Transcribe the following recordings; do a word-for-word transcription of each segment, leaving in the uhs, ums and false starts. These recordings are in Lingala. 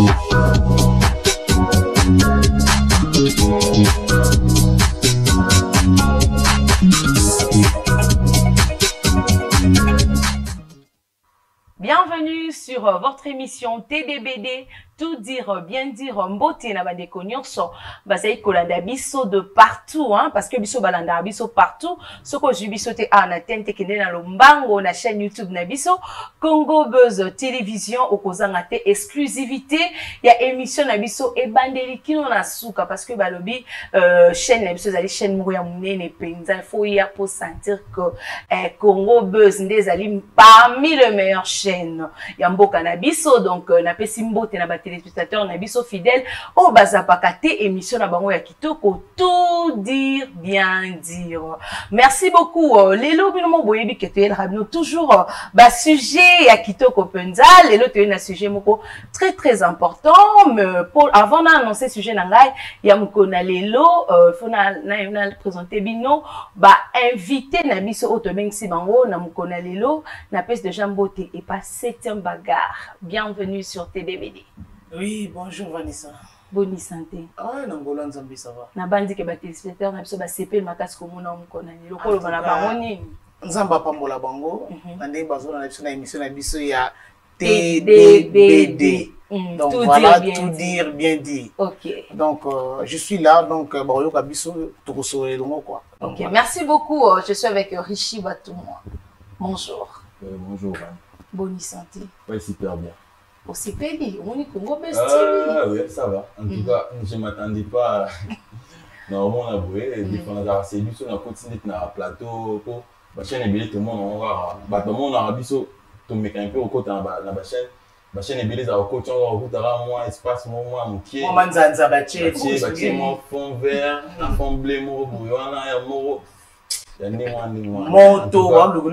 Bienvenue sur euh, votre émission T D B D, tout dire, bien dire, mbote na bandeko nyonso, bazai kolanda biso de partout, hein, parce que biso balanda biso partout, soko jubiso te ana tente kende na lombango na chaîne YouTube na biso, Congo Buzz Télévision, okozanga te exclusivité, ya émission na biso e bandeli kino na suka, parce que balobi, euh, chaîne na biso zali chaîne mouya mounene penza, il faut y a pour sentir que eh, Congo Buzz ndezali parmi les meilleures chaînes. Yamboka na biso, donc euh, na pesi mbote na ba téléspectateurs na biso fidèles o bazapaka te émission na bango ya kitoko tout dire bien dire. Merci beaucoup euh, lelo bino mo boyebi ke toyel rabino toujours euh, ba sujet ya kitoko penza lelo toyel na sujet moko très très important mais pour avant d'annoncer sujet na ngai ya mukona lelo euh, fona na na présenter bino ba invité na biso o to bengsi bango na mukona lelo na pesi de jambote et pas septième bagarre. Bienvenue sur T D B D. Oui, bonjour Vanessa. Bonne santé. Ah, Nangola Nzambi, ça va. Na bandi ke ba téléspectateurs na biso ba C P makasi ko mona mukona lelo ko bana bango nini. Nzamba pambola bango, ande bazo na biso na émission na biso ya T D B D. Donc tout voilà, dire, tout dire, bien dire. Ok. Donc euh, je suis là, donc bon yo kabiso to so elongo quoi. Ok, voilà. Merci beaucoup. Je suis avec Richie Batouma. Bonjour. Euh, bonjour. Bonne santé. Ouais, super bien. Au C P D, on est Congo Buzz T V. Ah oui, ça va. En mm-hmm. tout cas, je ne m'attendais pas. Normalement, on a voué, des fois, c'est lui, on a continué dans le plateau. La chaîne est belle, tout le monde a bah tout le monde a biso, tout mécanicien au côté dans la chaîne. La chaîne est belle, ça au côté, on a au côté là, moi, espace, moi, moi, mon pied. Moi, manzanza baché, baché, moi, fond vert, fond bleu, moi, bouillon, là, moi. Moto,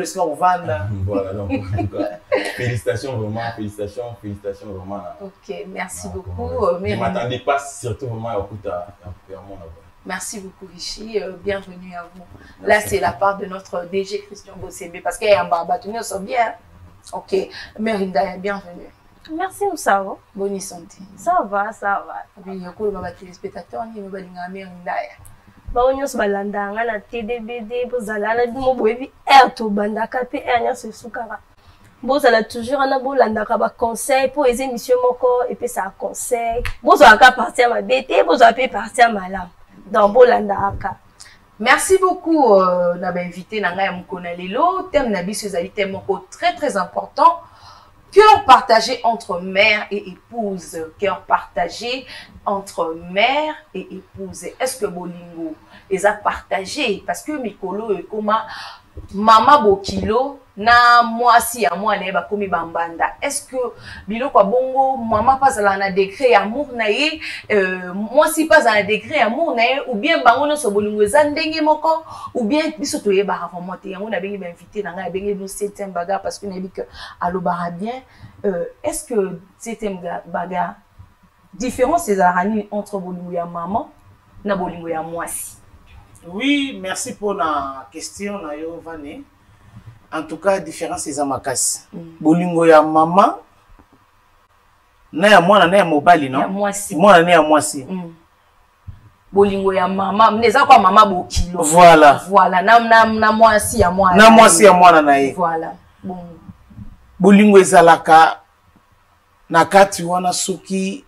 voilà, donc félicitations vraiment, félicitations, félicitations vraiment. Ok, merci donc, beaucoup. Euh, je ne m'attendais pas surtout vraiment à écouter à mon avis. Merci beaucoup Richie, euh, bienvenue à vous. Merci. Là c'est la part de notre D G Christian Bossébé parce qu'il y a un barbatonier sont bien. Ok, Merinda, bienvenue. Merci, ça va. Bonne santé. Ça va, ça va. Oui, il y a beaucoup de téléspectateurs qui me disent Merinda. Ba nyonso balandanga na T D B D bozala mo boyebi air to bandaka pe air nyonso sukara bozala toujours na bolandaka ba conseil pour les émissions moko et puis ça conseil bozala ka partir ma bête bozala pe partir malam dans bolandaka. Merci beaucoup euh, na ba invité na ngai mukona lelo thème na biso ezali thème moko très très important. Cœur partagé entre mère et épouse. Cœur partagé entre mère et épouse. Est-ce que bolingo les a partagé? Parce que Mikolo et Koma, Mama Bokilo, na moi si à moi neba komi bambanda. Est-ce que bilo kwa bongo maman pas à la décret amour naie euh, moi si pas à la décret amour naie ou bien bango no so bolingo zandenge moko ou bien biso to yeba vraiment te on a bien invité na nga bien nous septième bagarre parce que na dit que allo bara bien euh, est-ce que septième bagarre différence c'est arani entre bolingo ya maman na bolingo ya moi si? Oui, merci pour la question na yo Vané. En tout cas, différence c'est Zamakas. Mm. Bolingo ya maman, na ya mwana na ya mobali non? Moi si. Mwana na ya moi si. Mm. Bolingo ya maman, mneza kwa mama Bokilo. Voilà. Voilà, na na na moi si ya mwana. Na moi si ya mwana na ye. Voilà. Bon. Bolingo ezalaka na kati wana soki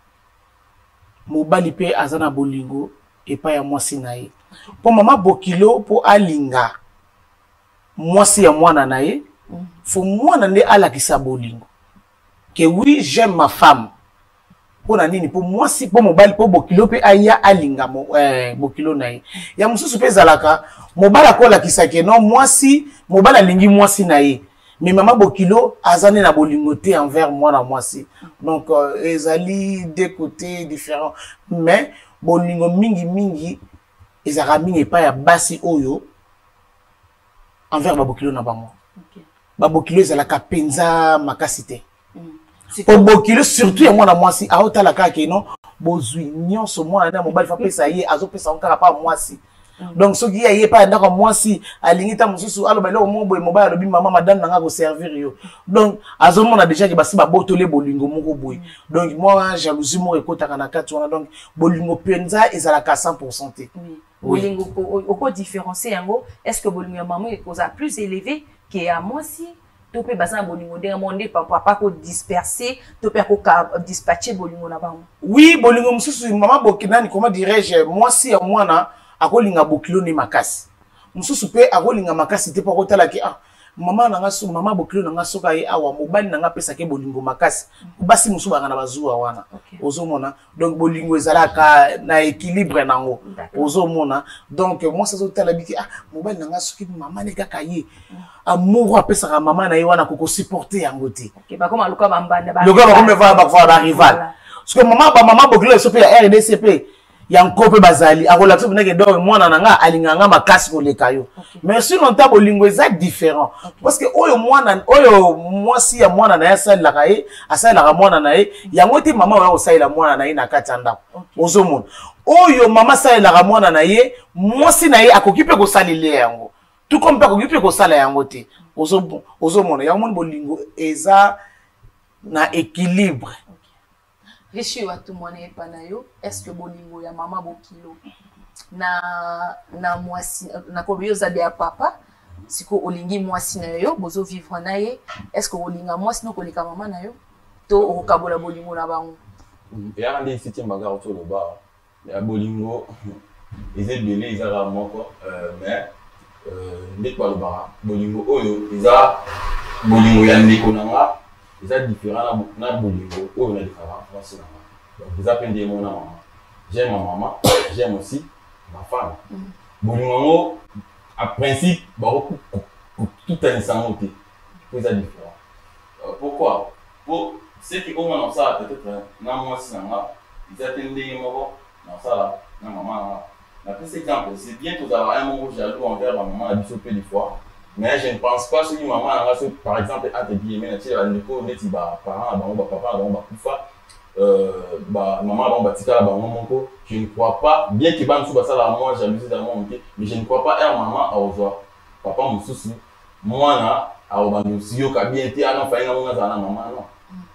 mobali pe azana bolingo et pas ya moi si na ye. Pour mama Bokilo pour alinga. Moi si ya mwana na ye, faut mwana nde ala kisa bolingo. Que oui, j'aime ma femme. Pour nani pour moi si pour mobali pour Bokilo pe aya alinga mo eh Bokilo na ye. Ya mususu pe zalaka mobala kola kisa ke non moi si mobala lingi moi si na ye. Mais maman Bokilo azane na bolingo te envers moi na moi si. Donc euh, ezali deux côtés différents mais bolingo mingi mingi ezara mingi pa ya basi oyo envers Babokilo na bango. Okay. Babokilo ezalaka penza makasite. Mm. Pour Bokilo surtout ya mwana mwasi aota la kaka non bozwi nyonso mwana na mobali fa pesa ye azo pesa encore pas mwasi. donc soki ya ye pa ndako mwasi alingi ta mususu aloba lelo mo boy mobile alobi mama madame nanga ko servir yo donc azomona déjà que basi ba botole bolingo moko boy donc moi jalousie mo ekotaka na kati wana donc bolingo penza ezalaka cent pour cent te bolingo oko différencier yango est-ce que bolingo ya maman est plus élevé que ya mwasi to pe basa bolingo ndenge monde papa pas ko disperser to pe ko dispatcher bolingo na bango oui bolingo mususu mama bokinani comment dirais-je mwasi ya mwana akolinga bokilo ni makasi mususu pe akolinga makasi te poko tala ki ah mama nanga so mama bokilo nanga soka ye awa mobali nanga pesa ke bolingo makasi basi musu banga na bazuwa wana ozomona donc bolingo ezalaka na équilibre nango ozomona donc moi ça zo tala biki ah mobali nanga soki mama ne kaka ye amour apesa ka mama na ye wana ko supporter yango te OK ba koma luka bambanda ba luka ba koma va ba va rival parce que mama ba mama bokilo so pe ya R D C P yanko pe bazali akola tso binake do mwana nanga alinganga makasi ko leka yo mais sinon ta bolingo eza différent parce que oyo mwana oyo mwasi ya mwana na ya sala kaye asala ka mwana na ye yango te mama oyo osala mwana na ye na kati ndako ozomona oyo mama sala ka mwana na ye mwasi na ye akokipe ko salile yango tout comme pas akokipe ko sala yango te ozo ozomona yango bolingo eza na équilibre. Rishi watu mwane panayo est-ce que bolingo ya mama bokilo na na mwasi na kobiyo zabe ya papa siko olingi mwasi na yo bozo vivre na ye est-ce que olinga mwasi no kolika mama na yo to okabola bolingo na bango ya ndi siti mbaga oto lo ba ya bolingo eze belé ezara moko euh mais euh ndek ba lo ba bolingo oyo eza bolingo ya ndeko nanga ils ont différents na bolingo ou on a différents français donc ils appellent mon maman j'aime ma maman j'aime aussi ma femme bolingo à principe beaucoup tout un sang côté ils sont différents pourquoi pour ceux qui ont dans ça peut-être na moi si nanga ils attendent moi dans ça là na maman la plus exemple c'est bien tout avoir un moment jaloux envers ma maman la biso peu des fois. Mais je ne pense pas que maman a par exemple à te dire mais tu as le coup neti ba parents ba papa ba kufa euh ba maman ba tika ba maman ko je ne crois pas bien que ba nsuba ça la moi jalousie dans mon mais je ne crois pas à maman à ozo papa mususu mwana a obandusi yo ka bien te ana fa ina mona za na maman non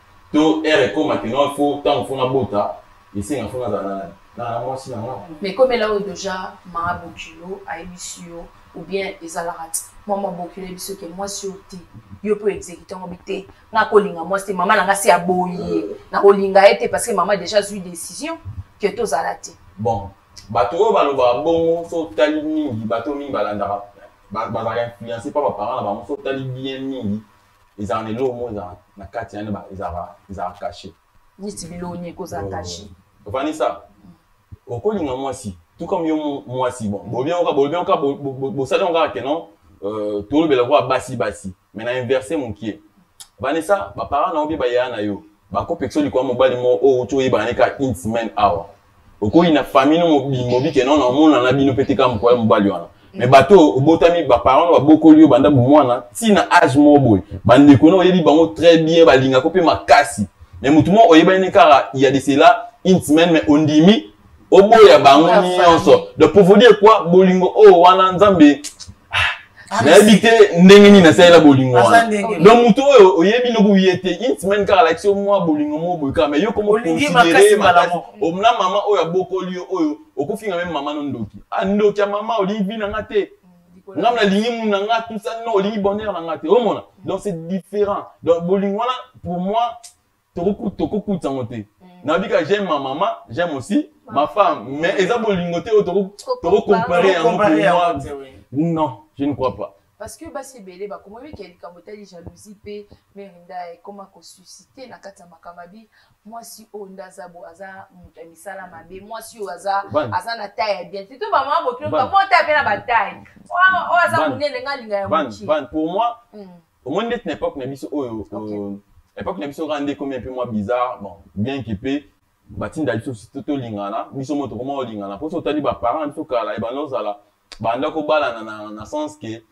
to ere ko maintenant il faut tant faut na bota et c'est en faut na za na na moi si na mais comme là déjà ma bokilo a émission ou bien ezalarat maman bokilo biso ke moi surti yo peut exécuter mon bité na kolinga moi c'est maman nanga si aboyi na kolinga été parce que maman déjà eu décision que to zalati bon bato baloba bon so tali mingi bato mingi balandaka ba ba influencé par parents là ba so tali bien mingi ils en elo mo za na kati yana ba izara izara caché ni tibilo ni ko za caché Vanessa okolinga moi si tout comme yo moi si bon bon bien on va bon bien on va bon ça donc que non euh tout le bel roi basi basi mais na inverser mon qui Vanessa ba parents na obi ba ya na yo ba ko pexo likwa mobile mo o to yeba ne ka intimate hour oko ina famille no mobi ke non na mona na bino petika mko mobile wana mais bato obotami ba parents ba boko lio banda bu mwana ti na âge mo boy bande ko no yebi bango très bien ba linga ko pe makasi mais mutu mo oyeba ne kara il y a de cela intimate mais ondimi obo ya bango nyonso de pour vous dire quoi bolingo oh wana nzambe na habité ndenge ni na sala bolingo wana donc muto oyebi no buyete intimate kala l'action moi bolingo mo boyka mais yo comment considérer omna mama oyo bokoli oyo okofinga même mama no ndoki andoki mama olivi na ngate ngamna lingi mu na ngate tout ça no lingi bonheur na ngate omona donc c'est différent donc bolingo wana pour moi toko toko kutangote na bika j'aime ma maman j'aime aussi ma femme mais eza bolingo te toko toko comparer en moi non je ne crois pas parce que basi belé ba comment oui quelqu'un motali jalousie pe merinda et comment ko susciter na kata makamabi moi si onda zabo aza mutamisala mabe moi si aza aza na taille bien c'est tout maman bokilo comment taper na bataille o aza munene ngalinga ya muchi ban pour moi au moins net n'époque na biso oyo l'époque na biso rende comme un peu moins bizarre bon bien qu'épé batinda biso tout lingana biso moto comment lingana pour ça tali ba parents biso kala e banozala banda ko bala na na sens que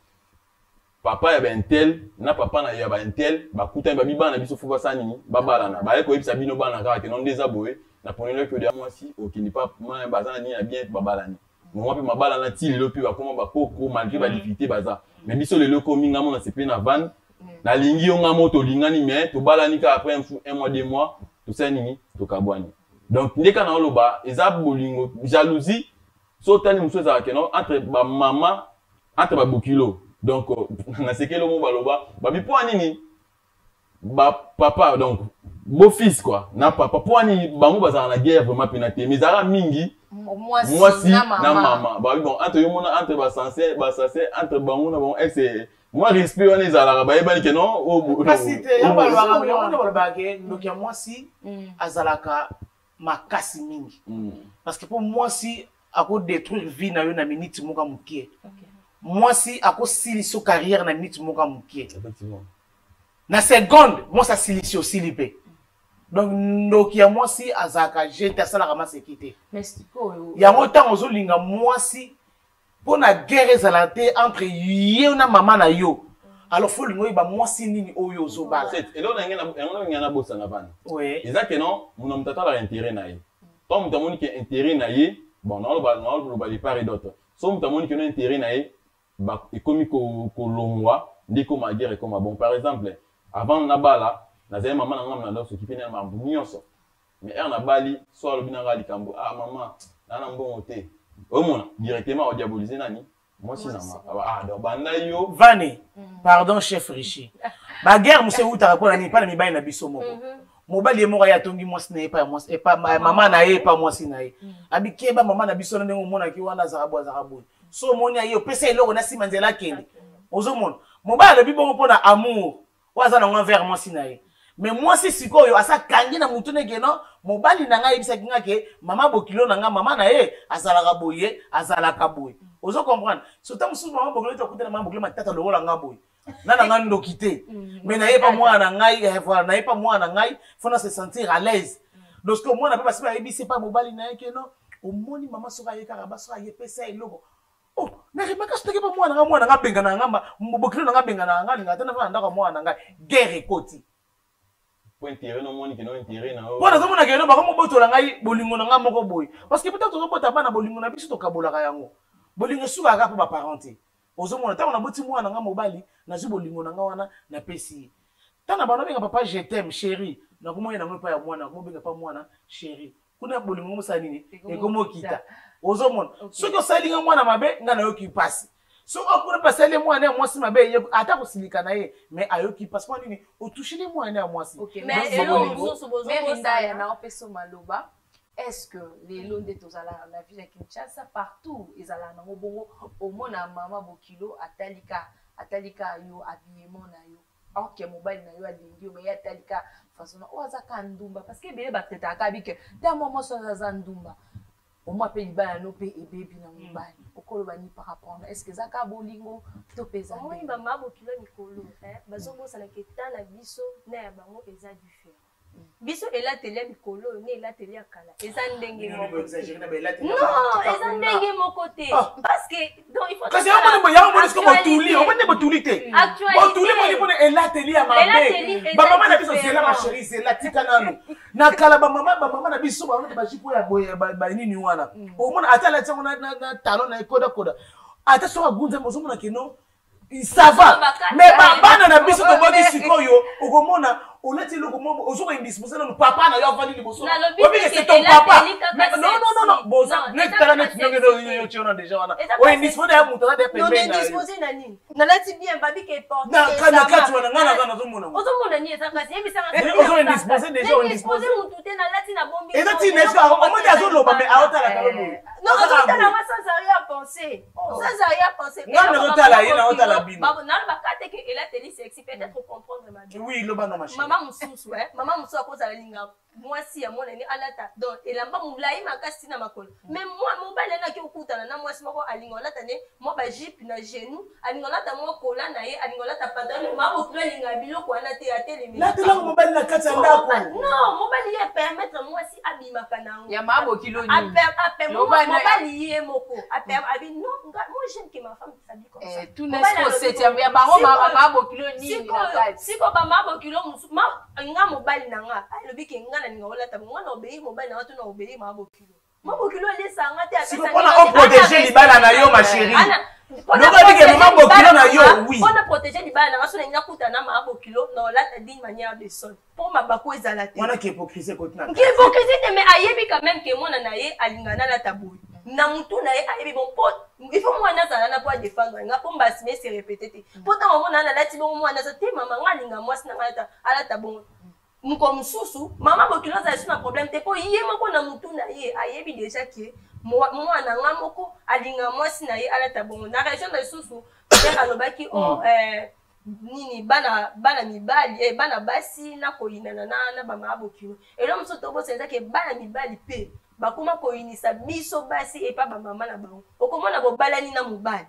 papa ya ben tel na papa na ya ben tel ba kuta ba bibana biso fuba sanini ba bala na ba ko yebisa bino bana ka ke non des aboé na prenez que de moi si au qui n'est pas moi bazana ni na bien ba bala ni moi pe mabala na ti lelo pe ba comment ba poko malgré ba difficulté baza mais biso lelo ko minga mona c'est pe na van na lingi yo nga moto lingani mais to balani ka après un mois deux mois to ça nini to kabwani donc ndeka na loba eza bolingo jalousie so tani muso za keno entre ba maman entre ba bokilo donc na sekelo mo baloba ba bi po nini ba papa donc beau fils quoi na papa po ni bango bazana na guerre vraiment penate mais zara mingi moi si na maman bah bon entre yo mona entre ba sensé ba sensé entre bango na bon c'est moi respect on les ala ba yebani que non o kasi te ya ba lwa ya mona ba ba ke donc ya moi si azalaka makasi mingi parce que pour moi si ako détruire vie na yo na minute moka mukie moi si ako sili so carrière na minute moka mukie effectivement na seconde moi ça sili aussi lipé. Donc, donc il y a moi si azaka j'étais ça la ramasse quitter. Mais il y a autant aux linga moi si pour la guerre ezalate entre yo na maman na yo. Alors faut lingo ba moi si nini oyo zo ba. Et là on a on a ngana bossa na van. Oui. Et ça que non, mon homme tata la intérêt na ye. Tom mutamoni que intérêt na ye, bon non ba non ba li pare d'autres. So mutamoni que non intérêt na ye, ba ekomi ko ko longwa, ndiko ma guerre comme bon par exemple, avant na bala nazali maman na ngam na ndo s'occuper na mambu nyonso mais er na bali so alobi na ngali kambo ah maman na na mbongo te o mona directement o diaboliser nani moi si na ma ah do banda yo Vani pardon chef Richi ba guerre monsieur uta ko na ni pa na mibali na biso moko mobali moko ya tongi moi si na pas moi et pas maman na ye pas moi si na ye abi keba maman na biso na ndenge mona ki wana zarabo zarabo so moni ayo pesa eloko na sima nzela kende ozo mona mobali bi bongo pona amour waza na envers moi si na ye. Mais moi si sikoyo asa kangi na mutu negeno mobali na ngai bisa kinga ke mama bokilo na nga mama na ye azalaka boye azalaka boye ozo comprendre so ta musu mama bokilo to kutana mama bokilo matata lokola nga boye na na nga ndo kité mais na ye pas moi na ngai voilà na ye pas moi na ngai faut se sentir à l'aise donc que moi na pas pas yebi c'est pas mobali na ye ke non au moni mama soka ye kaka baso ye pesa eloko oh na remaka steke pas moi na nga moi na nga benga na nga bokilo na nga benga na nga ngata na fa ndaka moi na nga guerre ekoti pour intérêt non moni que non intérêt na voilà ça mona keno ba ko botola ngai bolingo na nga moko boy parce que peut-être to bota bana bolingo na biso to kabolaka yango bolingo suka ka pa parenté ozo mona ta na boti mwana nga mobali na zu bolingo na nga wana na pesi ta na bana benga papa je t'aime chérie na ko moyena ngo pa ya mwana ko benga pa mwana chérie kuna bolingo mo sa nini e ko mo kita ozo mona soki osalinga mwana mabe nga na yo ki passe so on peut passer les mois moi si ma belle ata ko silika na ye mais ayoki parce que nini o toucher les mois na moi si mais elo mais Rinda ya na opeso maloba est-ce que les lots de tozala na ville de Kinshasa partout ezala na bongo au mona mama bokilo atalika atalika yo habillement na yo ok mobile na yo alingi yo mais atalika façon o azaka ndumba parce que bele bateta akabike ta maman so za ndumba on m'appelle ba no pe e baby na mobile okolo bani par rapport est-ce que zaka bolingo to pesa oui maman bokilo mikolo eh bazo bo sala ke tala biso na ya bango eza différent biso ela tele mikolo ne ela tele akala eza ndenge moko non eza ndenge moko te parce que donc il faut parce que on mo yango mo ko tuli on ne tuli te on tuli mo ni pone ela tele ya mabe ba mama na biso c'est la ma chérie c'est la tikanano na kala ba mama ba mama na biso ba ba jipo ya boye ba nini wana o mona atala tsango na na talon na koda koda ata so agunza mo so mona keno ça va mais ba bana na biso to bodi sikoyo okomona olati loko mo ozo indisposé na papa na yo avandi liboso obi que c'est ton papa non non non non boza net tala net ngi do yo chona déjà wana o indisposé ya muto da pembe na non indisposé na nini na lati bien babi ke porte na kana katu wana ngana ngana zo mona ozo mona ni eza kasi yebi sanga ozo indisposé déjà o indisposé muto te na lati na bombi et tu n'est pas au moins azo loba mais aota la kalomo non ozo tala ma sans rien à penser sans rien à penser ngana ozo tala ye na ozo tala bino babo na ba kate ke ela teli sexy peut-être comprendre ma vie oui loba na machine maman mususu eh maman mususu akozala linga mwasi ya mwana ni alata donc elamba mulai makasi na makolo mais moi mobile na ki okutana na mwasi moko alinga alata ne mo ba jupe na genou alinga alata mo kola na ye alinga alata pantalon ma okula linga biloko wana te atele la te la mobile na kati ndako non mobile ye permettre mwasi abima kana ya mabo kilo ni aper aper mobile ye moko aper abi non moi j'aime que ma femme s'habille comme ça tout n'est pas c'est ya bango mabo kilo ni na kati siko ba mabo kilo musu ma nga mobile na nga alobi ke nga na ninga olata nga na obéir mobile na watu na obéir mabo kilo Maman Bokilo les sanga te si on a protéger les balles na yo ma chérie on a protégé Maman Bokilo na yo oui on a protégé les balles na so na kuta na Maman Bokilo non là d'une manière de son pour ma bako ezala te on a qui hypocrisie côté na qui hypocrisie mais ayebi quand même que moi na ye alingana la tabou na mutu na ye ayebi bon pote il faut moi na zala na pour défendre nga pour mbasi mais c'est répété pourtant on na la ti bon moi na te mama nga linga moi sina ngata ala tabou muko mususu Maman Bokilo za sina problème te po yé moko na mutu na ye ayebi déjà que moi na nga moko alinga moi sina ye ala tabou na région de susu père alobaki on euh nini bana bana mibali eh bana basi na koyina na na ba Maman Bokilo et là muso to bo senza ke bana mibali pe bakoma koyinisa biso basi et pas ba mama na bango okomona bo balani na mobali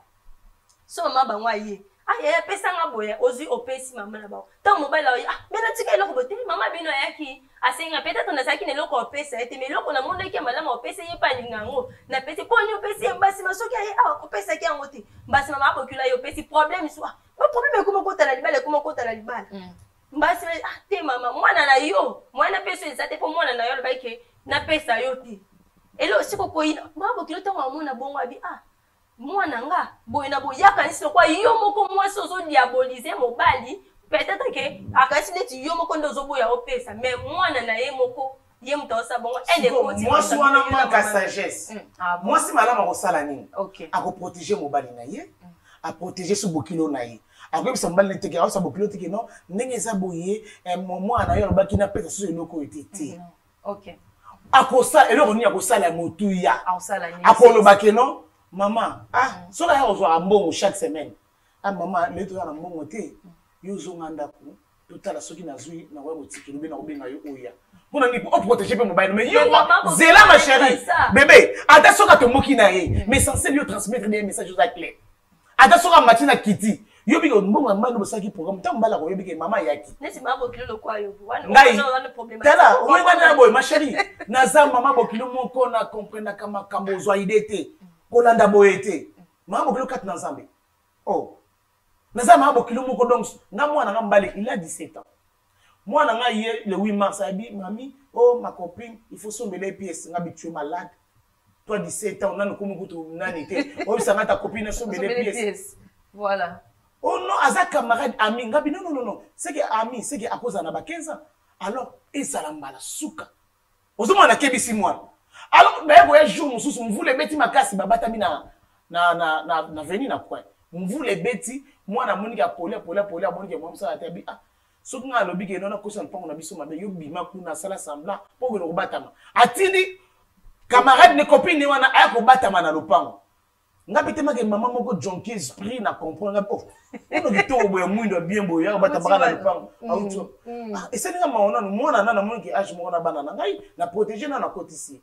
so mama bango aye ah ya pesa nga boya ozi opesi mama na bango tant mobali la ah bena tika eloko bote mama bino yaki asenga peut-être na saki na eloko opesa ete mais eloko na monde ki malama opesa ye pa lingango na pesi poni opesi mbasi masoki aye ah opesa ki yango te mbasi Maman Bokilo yo opesi problème soit ba problème ko moko tala libala ko moko tala libala mbasi ah te mama mwana na yo mwana pesa ezate po mwana na yo lo baike na pesa yo te elo siko koyina Maman Bokilo to mwana bongo abi ah mwana nga boyina boyaka nisi kwa yo moko mwasi ozo diaboliser mobali peut-être que akasi neti yo moko ndo zo boya opesa mais mwana na ye moko ye mtosa bongo ende koti moi si wana manque à sagesse moi si malama ko sala nini ako protéger mobali na ye a protéger su Bokilo na ye ako bisa mobali teke a sa Bokilo teke non ndenge za boye mwana yo lobaki na pesa su eloko etete OK ako sa eloko ni ako sala motu ya ni ako lobaki non maman ah so la yo zo ambongo chaque semaine ah maman le to na mbongo te yo zo nganda ku to tala soki na zui na wa motiki lobe na obenga yo oya pona ni pour protéger pe mobile mais yo zela ma chérie bébé ata soka to moki na ye mais censé lui transmettre des messages aux clés ata soka matina kiti yo biko mbongo mbano bosaki programme tant mbala ko yo biko mama yaki nesi Maman Bokilo kwa yo wana wana problème tala o ngana boy ma chérie na za Maman Bokilo moko na comprendre kama kambo zo idete kolanda boyete Maman Bokilo kat na Nzambe oh na za Maman Bokilo moko donc nga mwana nga mbale il a dix-sept ans mwana nga ye le huit mars abi mami oh ma copine il faut sommer les pièces nga bi tu es malade toi dix-sept ans nani komo kutu nani te oh ça nga ta copine sommer les pièces voilà oh non aza camarade ami nga bi non non non c'est que ami c'est que à cause na ba quinze ans alors et ça la mbala suka ozoma na kebisi mwana alors mais boya jour mususu mvule beti makasi babata mina na na na na veni na quoi mvule beti mwana monika pole pole pole monika mwamsa atabi ah soki nga lobi ke nona kosa mpango na biso mabe yo bima kuna sala semblant po ko batama atindi camarade ne copine wana aya ko batama na lopango nga bitema ke maman moko jonki esprit na comprendre oh ono kito boya mwindo bien boya batama na lopango auto ah ese nga maona no mwana na na moniki age moko na bana na ngai na protéger na na kotisi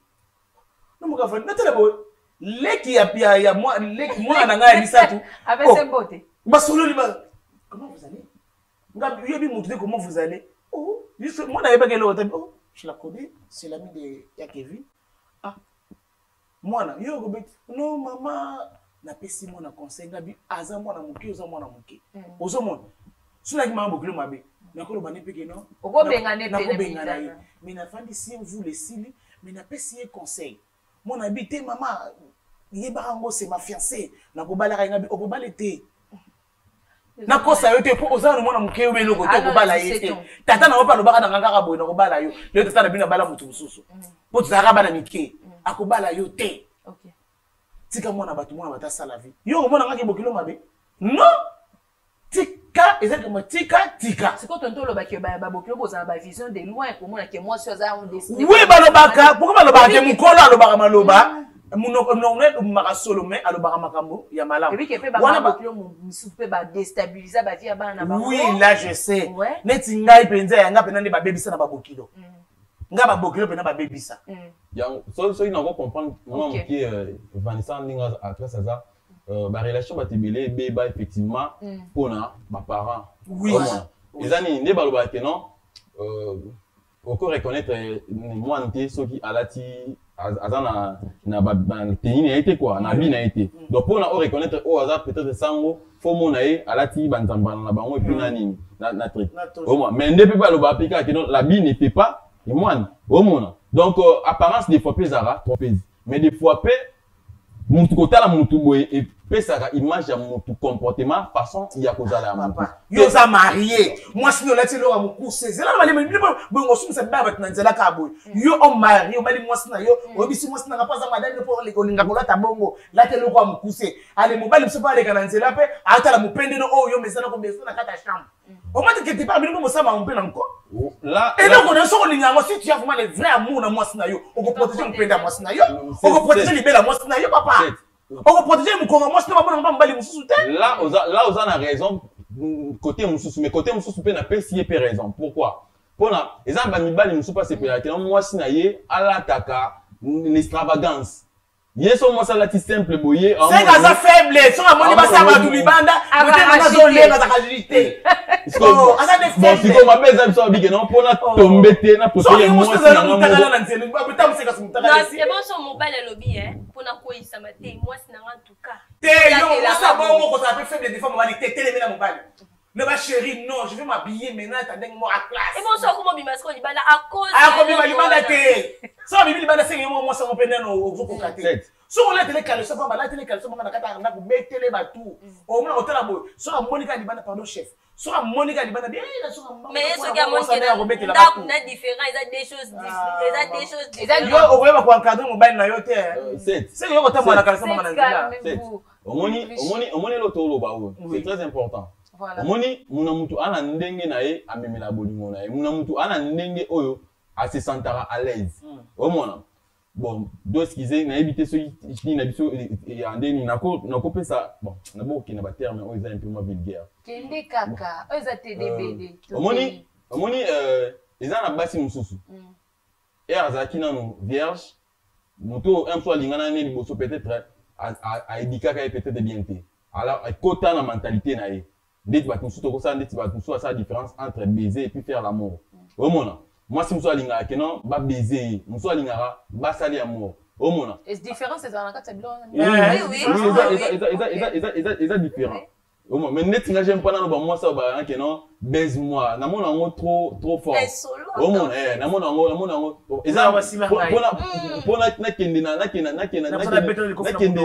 no muka fa na tele boy leki ya pia ya moi leki mwana ngai bisatu avec ses beautés basolo li ba comment vous allez nga yebi mutu comment vous allez oh juste moi na yeba kelo oh je la connais c'est l'ami de ya Kevin ah mwana yo go bet non maman na pesi mwana conseil nga bi aza mwana muke oza mwana muke ozo mona suna ki Maman Bokilo mabe na ko bani peke non oko benga ne pe ne mais na fandi si vous les sili mais na pesi conseil mwana bi te maman yeba ngo c'est ma fiancée na ko bala nga bi oko balete na kosa yo te po ozana mwana muke we loko to ko bala yete tata na opa lo baka na ngaka boy na ko bala yo le tata na bina bala mutu mususu po tsaka bana mike akobala yo te OK tika mwana batu mwana bata sala vie yo mwana ngaki Bokilo mabe non tika exactement tika tika c'est quand tonto lo ba ke ba Bokilo boza ba vision de loin ko mona ke moi sur za on destiné oui balobaka pourquoi balobaka ke mukolo alobaka maloba munoko nongwe maka solo mais alobaka makambo ya malamu et puis ke pe ba Maman Bokilo musu pe ba déstabiliser ba vie bana ba oui là je sais neti ngai penza yanga pena ne ba bebisa na ba Bokilo nga ba Bokilo pena ba bebisa yang so so ina ko comprendre moi qui Vanessa ninga à travers ça ba relation ba tibele be ba effectivement pona ba parents oui ezani ne baloba ke non euh oko reconnaître moi nté so qui alati azana na ba tenini a été quoi na bi na été donc pour na reconnaître au hasard peut-être sango fo mona e alati banzambana na bango et puis na nini na na truc au moins mais ne peut pas le appliquer que non la bi ne fait pas et moi au moins donc apparence des fois plus ara trompez mais des fois pe mutu kotala mutu boye et pesaka image ya mutu comportement façon ya kozala ya mutu yo za marié moi sinon là tu l'auras beaucoup c'est là mali mais bon on se met ba batna nzela ka boy yo on marié mali moi sina yo obisi moi sina pas za madame pour les kolinga kolata bongo là tu l'auras mukuse allez mobile mso pas les kana nzela pe atala mupende no oh yo mesana ko beso na kata chambre au moins que tu pas bien mo sama on peut encore là et donc on a so kolinga moi si tu as vraiment les vrais amour na moi sina yo on peut protéger mupende moi sina yo on peut protéger libela moi sina yo papa. On va protéger mon corps, moi je ne vais pas me faire là, là, on a raison côté Moussous, mais côté Moussous, on n'a pas si peu raison. Pourquoi? Pour la, les gens ne sont pas si peu moi si naïe à l'attaque, l'extravagance. Yes, on ça là simple boyer. C'est gaza faible, sur la monnaie basse à du libanda, vous êtes dans la zone fragilité. Oh, bon, si on m'a besoin de ça, big non pour la tomber, na pour payer moi si na non, c'est bon sur mobile lobby hein, pour na quoi ça m'a été moi si na en tout cas. Té yo, moi ça bon moi quand ça peut faible des fois moi té télé na mobile. Ne ma chérie non, je vais m'habiller maintenant t'as moi à classe. Et bon ça comment bimasco libanda à cause. Ah comment libanda té. Ça bibi libanda c'est moi moi ça mon peine au vous cocaté. So on a télé calé ça pas la télé calé ça na kata na ko betele ba tout. Au moins hôtel abo. So Monica libanda pardon chef. So Monica libanda bien so mais ce gars Monica na différent, ils ont des choses différentes, ils ont des choses différentes. Yo on va pas encadrer mobile na yo té. C'est c'est yo ko na calé ça mama na nzela. Omoni omoni omoni lotolo ba o. C'est très important. Voilà. Omoni muna mutu ana ndenge na ye amemela bolingo na ye. Muna mutu ana ndenge oyo a se sentara à l'aise. Omona. Bon, do skize na éviter ce qui na biso et andeni na ko na ko pesa bon na bo ki na ba terme o eza un peu moins vulgaire. Kende kaka, o eza T D B D. Omoni omoni euh eza na basi mususu. Et azaki na no vierge. Moto un fois lingana ne liboso peut-être a a édika ka peut-être bien té. Alors kota na mentalité na ye. Ndeti ba mususu to ko sa ndeti ba mususu sa différence entre baiser et puis faire l'amour. Omona. Moi si muso alinga kenon ba baiser muso alinga ba sali amour omona est différence c'est dans la carte blanc oui oui c'est ça différent omona mais net nga j'aime pas na ba moi ça ba kenon baise moi na mona ngo trop trop fort omona eh na mona ngo na mona ngo eza pona pona na kende na na kende na kende na kende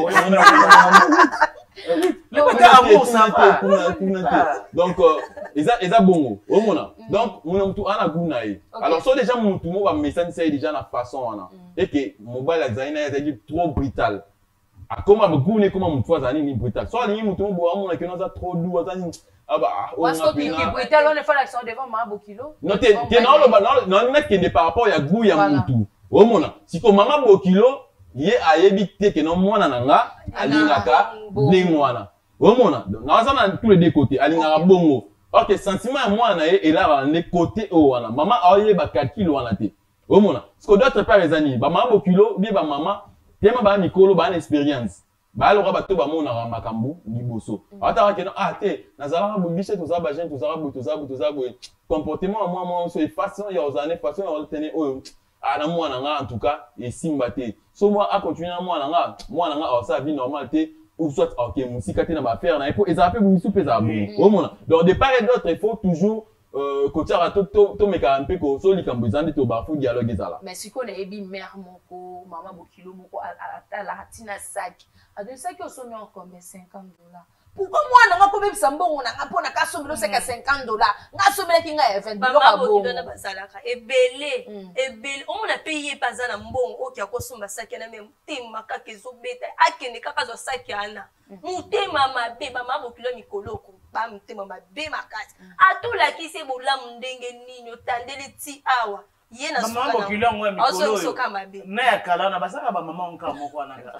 donc eza eza bongo omona donc mona mutu ana gunaye alors so déjà mutu mo ba message c'est déjà na façon wana et que mobile design est trop brutal a comment ba gune comment mutu azani ni brutal so ali mutu mo bo amona que non ça trop doux azani ah bah on a pris brutal on fait l'action devant ma bokilo non t'es t'es non le non net que par rapport ya goût ya mutu omona si ko mama bokilo ye ayebi te que non mwana nanga alingaka ndenge wana omona na ça dans tous les deux côtés alingaka bongo ok sentiment ya mwana ye elaka ne côté o wana mama ayeba calcul wana te omona ce que d'autres pas les amis ba mama bokilo bi ba mama tema ba mikolo ba expérience ba loka bato ba mona makambu liboso ata ka ah te nazala ba biche to za ba jeune to za ba to za ba to za ba comportement moi moi so façon ya ozane façon ya tenir oyo ah na mwana nga en tout cas et simba te so moi a continuer na mwana nga mwana nga a sa vie normale te ou soit ok musika te na ba faire na et pour ils appellent vous souper ça bon au mona donc de part et d'autre il faut toujours euh côté à to to meka un peu ko so likambo zande to ba fu dialogue ezala mais si ko na ebi mère moko mama bokilo moko ata la hatina sac a de sac au sommet en combien cinquante dollars pourquoi moi na ko bebisa mbongo na ngapona ka somelo seka cinquante dollars nga somela kinga vingt dollars ba bongo na basalaka ebele ebele on a payé pas na mbongo o kia ko somba sac na même tema ka kezo beta akene kaka zo sac ana mutema mabe ba mabokilo mikoloko ba mutema mabe makati atola kise bolamu ndenge ninyo tandele ti awa yena soka mama bokilo ngwe mikolo soka mabe na ya kala na basaka ba mama onka moko ananga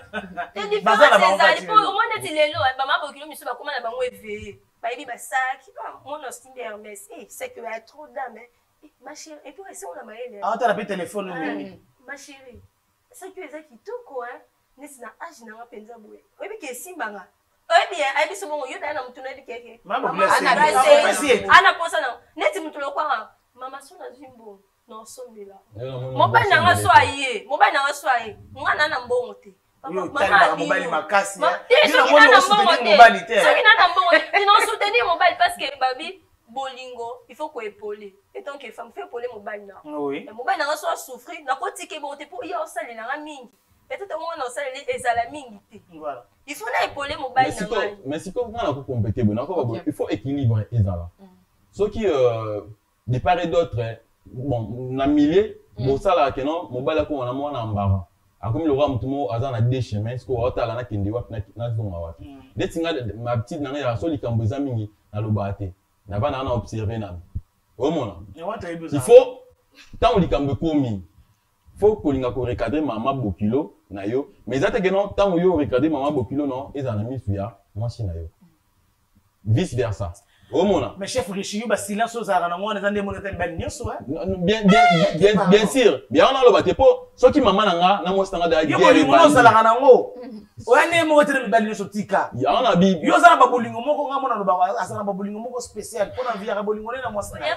bazala ba onka ti po monde ti lelo ba mama bokilo miso ba koma na bango eveye ba yebi ba saki mon ostime Hermès eh c'est que y a trop d'âme ma chérie et puis c'est on a maele ah tu as le téléphone ma chérie c'est que ça qui tout quoi nesi na age na mapenza boye oyebi ke simbanga oyebi ayebi so bongo yo dana mutu na dikeke mama blessé ana posa na neti mutu lo kwa mama so na zimbo no sombela mobali na ngaso aye mobali na ngaso aye mwana na mbongo te mama mobali makasi yo na mwana soutenir mobali te so kina na mbongo tu non soutenir mobali parce que babi bolingo il faut ko épauler et tant que femme fait épauler mobali na oui mobali na ngaso souffrir na ko tike bo te pour yo salela nga mingi peut-être on a ça les ezalamingi. Voilà. Il faut na épauler mon bail na mal. Mais si on a compété bon encore il faut équilibrer ezala. Ceux qui euh de part et d'autre bon na millier bon ça là que non mon bail ko na mo na mbara. Akomi le roi mutumo azana deux chemins ko otala na kende wapi na na zonga wapi. Detinga ma petite na ya soli kamboza mingi na lobate. Na bana na observer na. Au moins. Il faut tant likambo komi. Faut que linga ko recadrer mama bokilo na yo mais ça te que non tant yo recadrer mama bokilo non et en ami suya moi si na yo vice versa au moins mais chef Richiyu ba silence aux arana moi on est en train ben nyoso bien bien bien bien sûr bien on a le baté po so ki mama nanga na mo stanga da yo bolingo za la kana ngo oane mo tere ben nyoso tika ya on a bi yo za ba bolingo moko nga mona no ba asana ba bolingo moko spécial pour na via ka bolingo na mo stanga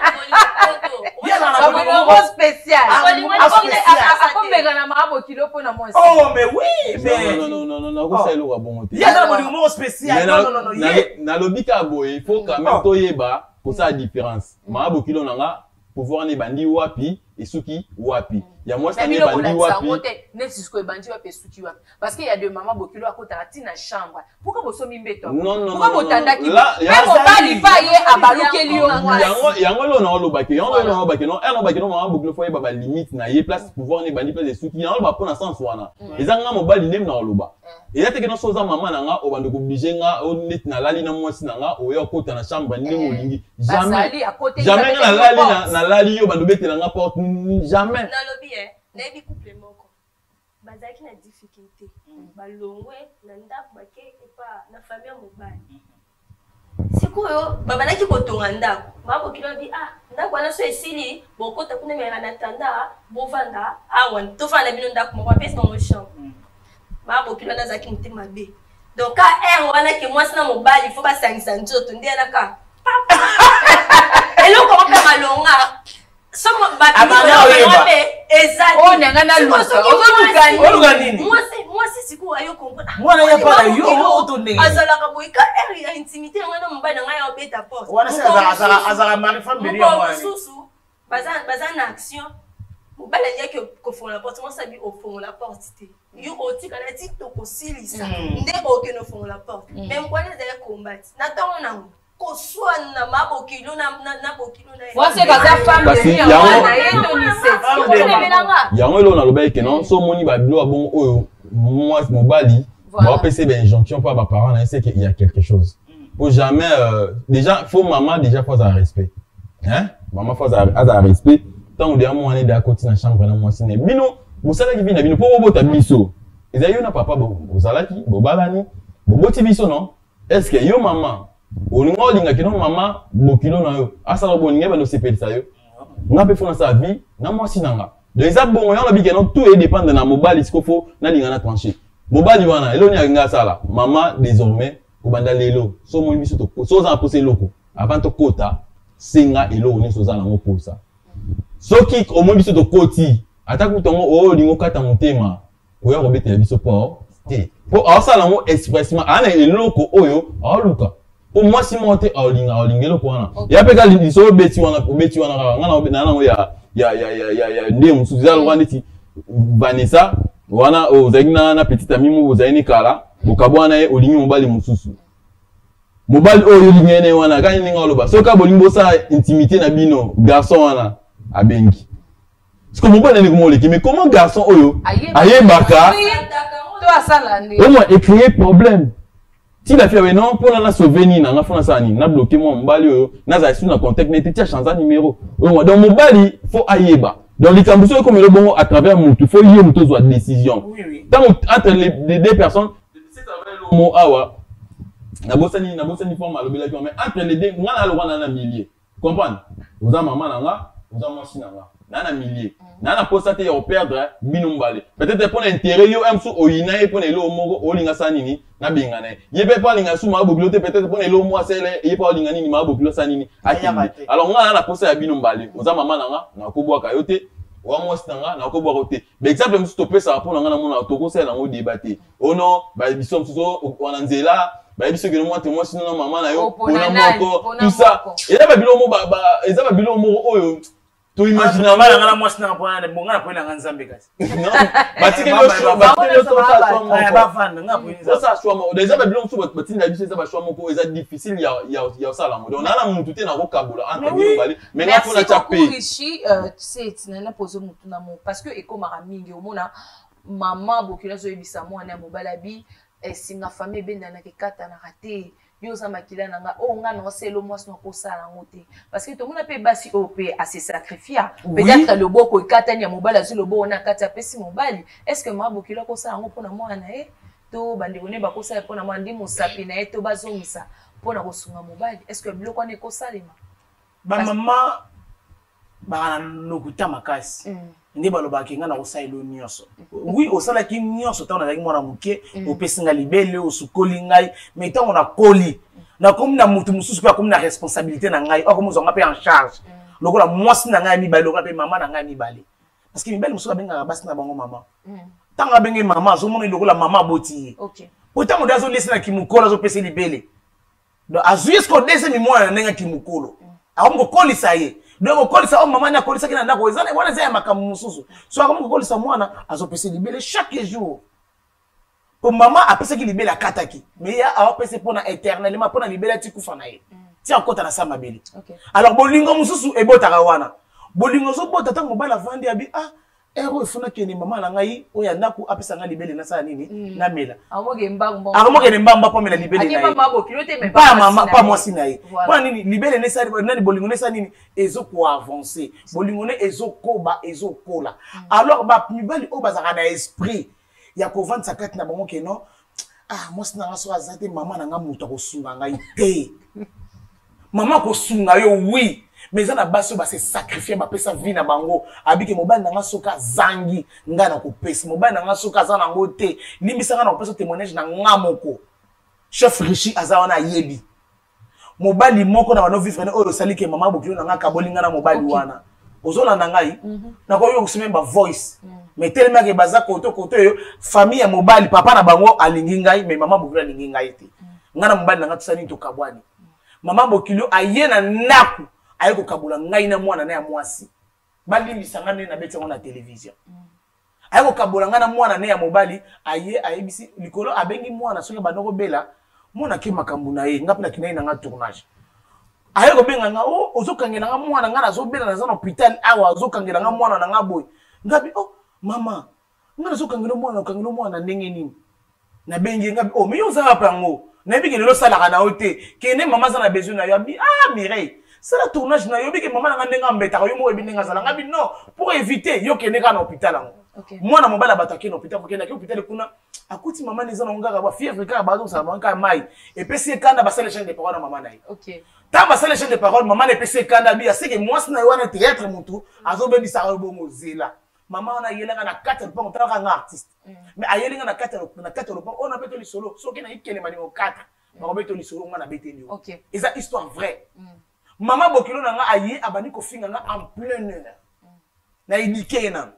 ya na bolingo moko spécial akombeka na mabo kilo po na mo oh mais oui mais non non non non non ko selo wa bon te ya na bolingo moko spécial non non non na lobika boy il faut quand même toyeba pour ça la différence ma bokilo nanga pouvoir ne bandi wapi et suki wapi ya moi ça ne bandi wapi ne sisko bandi wapi suki wapi parce qu'il y a deux maman bokilo à côté la tina chambre pourquoi bo somi mbeto non non pourquoi botanda ki là même bali pa ye abaluke liyo yango yango lo na lo baki yango lo na baki non elle baki non maman bokilo foye baba limite na ye place pouvoir ne bandi place de suki yango ba pona sens wana ezanga mobali nem na lo ba et là te que non soza maman nanga o bando ko obligé nga o net na lali na mwasi nanga o yo kota na chambre ni molingi jamais jamais na lali na na lali yo bando betela nga porte jamais na lobi eh na ebi couple moko bazaki na difficulté balongwe na ndako bake epa na famille mobali sikoyo babalaki kotonga ndako mabo kilobi ah ndako wana so esili bokota kuna mera na tanda bovanda awa to fana bino ndako moko pesa mo chambre mabo kilona zaki mutima be donc ka er wana ke mwasi na mobali faut basangisa nzoto ndiana ka eloko ko pe malonga somo babi exact oh nanga na luka ozolukani olukani mwasi mwasi siku ayo comprendre mwana ya pa yo otonde azala ka boika er ya intimité ngana mobali ngaya obeta poste wana se azala azala mari famille ya mwana susu bazana bazana action mobali yake ko fond la porte moi sabi au fond la porte té yo otika na TikTok ko silisa ndeko ke no fond la porte même quoi les aller combattre na tango na ko swana mabokilo na na bokilo na wase kaza femme de na yendo ni set yango elo na loba ke non so moni ba bilo bon oyo moi mobali ba pese ben injonction pas ba parents na c'est qu'il y a quelque chose faut jamais euh, déjà faut maman déjà faut un respect hein maman faut un respect tant de mo ane da côté na chambre na moi sine bino bosala ki bina bino po bota biso ezali yo na papa bosala ki bobalani boboti biso non est-ce que yo maman olinga olinga kino mama bokilo na yo asala boninga ba no sepelisa yo nga pe fona sa vie na moi sinanga de eza bongo yo na bi keno tout dépend na mobali siko fo na linga na trancher mobali wana eloni nga sala mama désormais ko banda lelo so mo biso to so za poser loko avant to kota singa elo ni so za na mo posa soki au moins biso to koti ataku tongo o lingo kata motema ko ya robetela biso po te po asala mo expressement ana eloko oyo aluka pour moi si monter à olinga olingelo kwana ya peka liso beti wana beti wana ngana na na ya ya ya ya ya ya ndem suzal wana ti Vanessa wana ozagina na petite amie mo ozayini kala bokabwana e olingi mobali mususu mobali oyo lingene wana kani ninga oloba soka bolimbo sa intimité na bino garçon wana abengi parce que mobali ni komoleki mais comment garçon oyo ayebaka to asala ndi au moins écrire problème si la fille non pour la souvenir na ngafuna sani na bloquer moi mobali oyo na za na contact mais tu change numéro donc mobali faut ayeba donc les cambuso comme le bon à travers mon il faut y muto zo décision oui oui tant entre les, les deux personnes c'est travers le mot awa na bosani na bosani forme alobela ki mais entre les deux ngana lo wana na millier comprendre vous a maman nanga vous a moi sinanga na na millier na na posate ya perdre bino mbale peut-être pour intérêt yo emsu oyina e pour elo mongo olinga sanini na bingana ye pe pas linga su ma boglo te peut-être pour elo moi sele ye pas olinga nini ma boglo sanini alors ngana na posa ya bino mbale oza mama nanga na ko bwa kayote wa moi stanga na ko bwa kote mais exemple msu to pesa pour ngana mona to ko sela ngo débattre ono ba biso msu wana nzela ba biso ke moi te moi sino mama na yo pona moko tout ça et là ba bilo mo ba eza ba bilo mo oyo to imagine na mala ngana mwasi na mpona bonga na pona nzambe kasi non batiki lo choix batiki lo choix ba vanda nga pona ça ça choix mo déjà ba bilon so batiki na biso ça ba choix moko eza difficile ya ya ya ça la mo donc na na mutu te na ko kabola entre bien bali mais na pona cha pe richi tu sais tinana poser mutu na mo parce que ekomaka mingi omona maman bokila zo ebisa mwana mobalabi esinga famille bendana ke kata na raté yo za makila nanga o nga no selo mwasi no ko sala ngote parce que to mona pe basi o pe à se sacrifier peut-être le boko ekatani ya mobala zo le bo na kata pesi mobali est-ce que ma bokila ko sala ngo pona mwana e to bande bone ba ko sala pona mwana ndi mosapi na e to bazongisa pona ko sunga mobali est-ce que biloko ne ko salema ba mama ba lokuta makasi ndi balobaki nga na kosaelo nyonso oui osalaki nyonso ntango nazalaki mwana moke opesi nga libele osukoli ngai mais ntango nakoli nakomi na motu mosusu mpe akomi na responsabilité na ngai akomi ozwanga mpe en charge lokola mwasi na ngai ya mibale lokola mpe mama na ngai ya mibale parce que mibale mosusu abengaka basi na bango mama ntango abenge mama azomona lokola mama aboti ye po ntango nde azolesi na kimokolo azopesa libele donc azwi eske odese mimwana na ndenge ya kimokolo akomi kokolisa ye donc kolisa o mama na kolisa kina ndako ezana wana za ya makamu mususu so akomo kolisa mwana azopesa libele chaque jour po mama apesa ki libele akataki mais ya apesa pona éternellement pona libele ti kufa na ye ti akota na sama bele alors bolingo mususu ebotaka wana bolingo zo bota tango bala vandi abi ah ero efuna kene mama na ngai oya ndako apesa nga libele na sa nini na mela amoge mbamba amoge mbamba po mela libele na ye mama bokilote mais pas mama pas mwasi na ye pona nini libele ne sa nani bolingo ne sa nini ezo ko avancer bolingo ne ezo koba ezo kola alors ba mibali o bazaka na esprit ya ko vendre sakati na bango keno ah mwasi na ngaso azate mama na nga mutu ko sunga ngai te mama ko sunga yo oui mais ça na baso ba se sacrifier ba pesa vie na bango abike mobali na nga soka zangi nga na ko pesa mobali na nga soka za na ngote limbisa nga na ko pesa témoignage na nga moko chef richi azawana yebi mobali moko na bano vivre oyo salike mama bokilo na nga kabolinga na mobali wana ozola na ngai na ko yo kusema ba voice mais tellement que baza koto koto yo famille ya mobali papa na bango alingi ngai mais mama bokilo alingi ngai te nga na mobali na nga tsani to kabwani mama bokilo ayena naku aye ko kabula ngai na mwana na ya mwasi bali bisanga na beti na télévision aye ko kabula ngai na mwana na ya mobali aye ayebisi likolo abengi mwana soki banoko bela mwana ke makambu na ye ngapi na kinai na nga tournage aye ko benga nga o ozokangela nga mwana nga nazo bela na za na hôpital awa ozokangela nga mwana na nga boy ngapi oh mama nga nazokangela mwana okangela mwana ndenge nini na bengi ngapi oh mais yo za pango na biki lelo sala na ote kene mama za na besoin na yo abi ah Mireille c'est la tournage na yobi ke mama nga ndenga mbeta yo mo ebinga sala ngabi non pour éviter yo kene ka na hôpital ngo mwana mobala bataki na hôpital kokenda ki hôpital kuna akuti mama neza na ngaka ba fièvre ka ba donc ça banka mai et pesi kanda ba sala chaîne de parole na mama na ye OK ta ba sala chaîne de parole mama ne pesi kanda bi aseke mwasi na wana théâtre mutu azobebi sa bongo zela mama wana yelenga na quatre le pont tra nga artiste mais ayelenga na quatre na quatre le pont on a beto li solo so ke na ikele mani o quatre ba beto li solo nga na beteli OK eza histoire vraie mama bokilo na nga aye abani ko finga nga en plein heure na éduquer na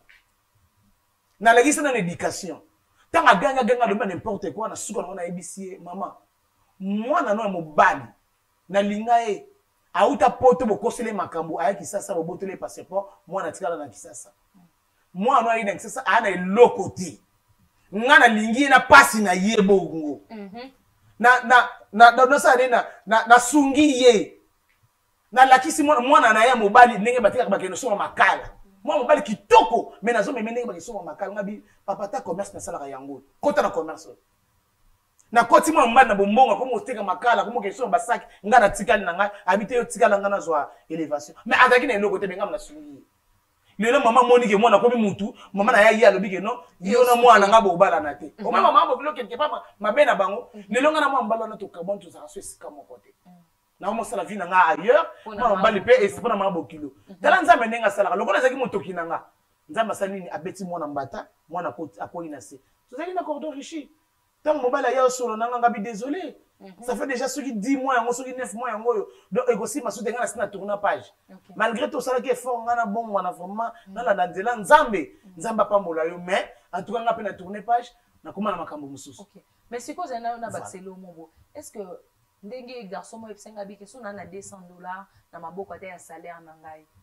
na la gisa na éducation tanga ganga ganga do n'importe quoi na suka na A B C mama mwana no mobali na linga e auta poto bokosele makambo aya kisasa bobotele passeport mwana tikala na kisasa mwana no aina kisasa ana eloko te ngana lingi na pasi na yebo ngo na na na na sa na na na sungi ye na lakisi mwana na ya mobali ndenge batika bakeno so makala mwa mobali kitoko mais nazo meme ndenge bakiso makala ngabi papa ta commerce na sala yango kota na commerce na koti mwa mobali na bombonga ko moteka makala ko mokeso basaki nga na tikali na nga habite yo tikala nga na zwa élévation mais ataki na eloko te benga na sungi lelo mama monike mwana ko mutu mama na ya ya lobi ke no yo na mwana nga bobala na te o mama mama bokilo quelque part mabena bango lelo nga na mwa mbalo na to kabon to za so sika moko te na mo sala vie na nga ailleurs mwana mbali pe esprit na mama bokilo tala nzambe ndenga sala lokola zaki motoki na nga nzambe sala nini abeti mwana mbata mwana ko akoli na se tozali na cordon richi tant mobala ya solo na nga bi désolé ça fait déjà soki dix mois yango soki neuf mois yango yo donc ekosi masu denga na sina tourner page malgré tout ça que fort nga na bon mwana vraiment na la nzela nzambe nzamba pambola yo mais en tout cas nga pe na tourner page na koma na makambo mususu OK mais siko zana na Barcelone mobo est-ce que ndenge garçon mo episenga bike so na na deux cents dollars na maboko ata ya salaire na ngai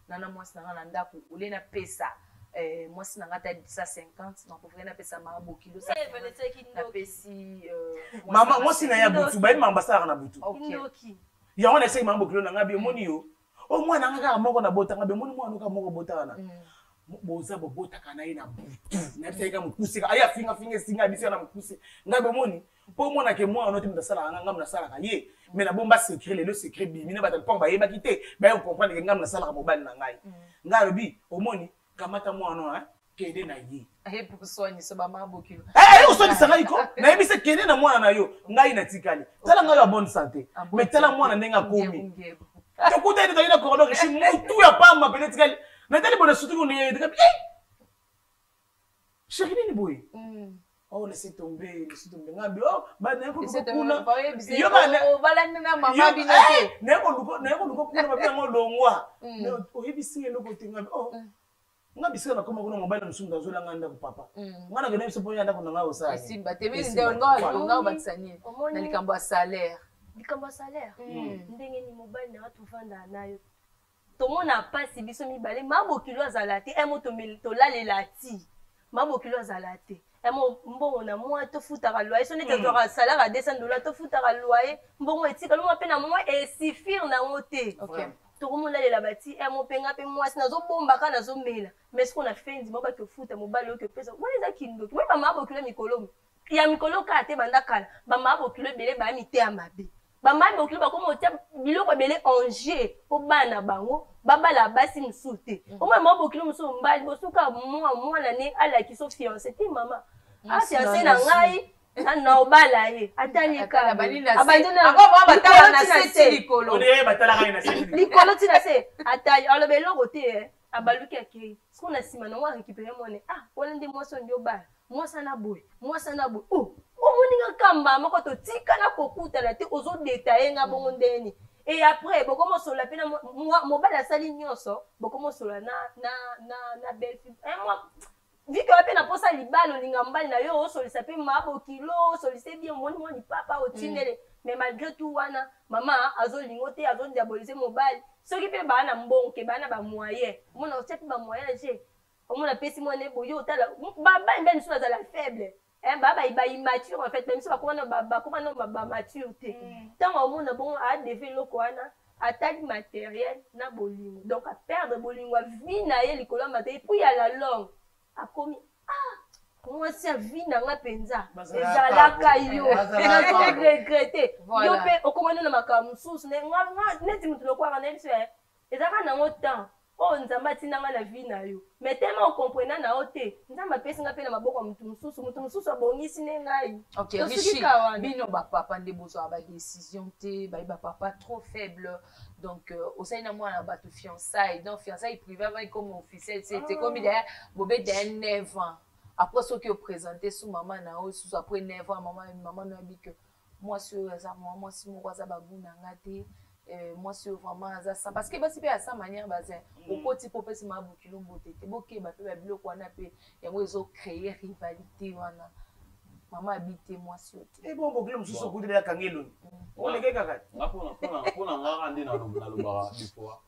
nana mwasi na nga na ndako ole na pesa euh mwasi na nga ta ça cinquante na ko na pesa ma bokilo ça na pesi euh mama mwasi na ya butu ba mamba sala na butu Indoki ya wana sai mama bokilo na nga be moni yo o mwana nga ka moko na botanga be moni mwana ka moko botana boza bobota kana ina butu na sai ka mukuse aya finga finga singa bisi na mukuse ngabe moni po mona ke mwana no timda sala nga ngam na sala ka ye mais na bomba secret le secret bi mina batal pamba ye bakite ba yo comprendre ke ngam na sala ka mobile na ngai ngabe bi o moni kamata mwana hein kende na ye eh pour soigner so ba ma bokilo eh eh usoni sanga iko na yebise kende na mwana na yo ngai na tikali tala ngai ya bonne santé mais tala mwana ndenga komi tokuta ni tayina ko donc si mutu ya pamba peut-être tikali na tali bona surtout on est eh chérie ni boy oh laissez tomber laissez tomber ngabi oh ba na ko kuna yo ba na bala na mama binote na ko luko na ko luko kuna ba ngo longwa o yebisi eloko tinga oh nga bisika na koma kuna mobile msunda zola nganda ku papa ngana gene biso ponya ndako nanga osala simba tebe ndio ngo ngo batsani na likambo ya salaire likambo ya salaire ndenge ni mobile na watu vanda nayo tomona pasi biso mibale mabokilo azala te emo to lalela ti mabokilo azala te emo mbongo na moi to futaka loyer so nete to salaire à deux cents dollars to futaka loyer mbongo etika lo pe na moi et suffire na ngote OK tokomona lela bati e mo penga pe mwasi nazobomba kana nazomela mais ce qu'on a fait ndimo ba ke futa mobali oke pesa wala za kindoki moi ba mabokilo mikolo ya mikolo ka te banda kala ba mabokilo bele ba mite ya mabe ba mabokilo ba komo tia biloko bele enjeu po bana bango baba la basi msute o moi mabokilo mso mbali bosuka mwa mwana ne ala kiso fiancé ti mama a fiancé na ngai na na obala ye atali ka abandona ako batala na seti likolo on est batala ka na seti likolo ti na se atali alobelo kote eh abaluki akei ce na sima na wa récupérer mone ah wala ndi moso ndio ba mosa na boy mosa na boy oh o moninga kamba mako to tika na kokuta na te ozo détailler nga bongo ndeni et après boko mo sola pena mobala sali nyonso boko mo sola na na na na belle fille eh moi vu que pe na posa libalo linga mbali na yo solisa pe mabo kilo solise bien moni moni papa otinele mais malgré tout wana mama azo lingote azo diaboliser mobile soki pe bana mbonke bana ba moyen mona otepi ba moyen je omona pesi mona boyo tala baba mbeni so za la faible eh baba iba immature en fait même si ba komana ba komana ba mature te tant omona bon a développer wana attaque matériel na bolingo donc à perdre bolingo vie na ye likolo matériel puis à la longue a commis ah moi c'est vie na nga penza ezalaka yo na regretter yo pe okomana na makamu susu ne nga neti mutu lokwaka na biso eh ezaka nango temps o nzamba tina nga na vie na yo mais tellement on comprendre na ote nzamba pesi nga pe na maboko mutu mususu mutu mususu abongisi ne ngai OK richi bino ba papa nde bozo ba décision te ba ba papa trop faible donc au sein na moi na ba to fiançailles donc fiançailles privées va comme officiel c'était comme derrière bobé de neuf ans après ce qui est présenté sous maman na o sous après neuf ans maman maman na dit que moi sur ça moi si mo kwaza babu na ngate euh moi sur vraiment ça parce que ba si pe à sa manière bazin au côté pour pesi ma bukilo mbote te boke ba pe ba biloko wana pe yango ezo créer rivalité wana maman habite moi sur et bon bokilo msusu kudi ya kangelo on le kaka ngapona pona pona ngara ndi na na lobara des fois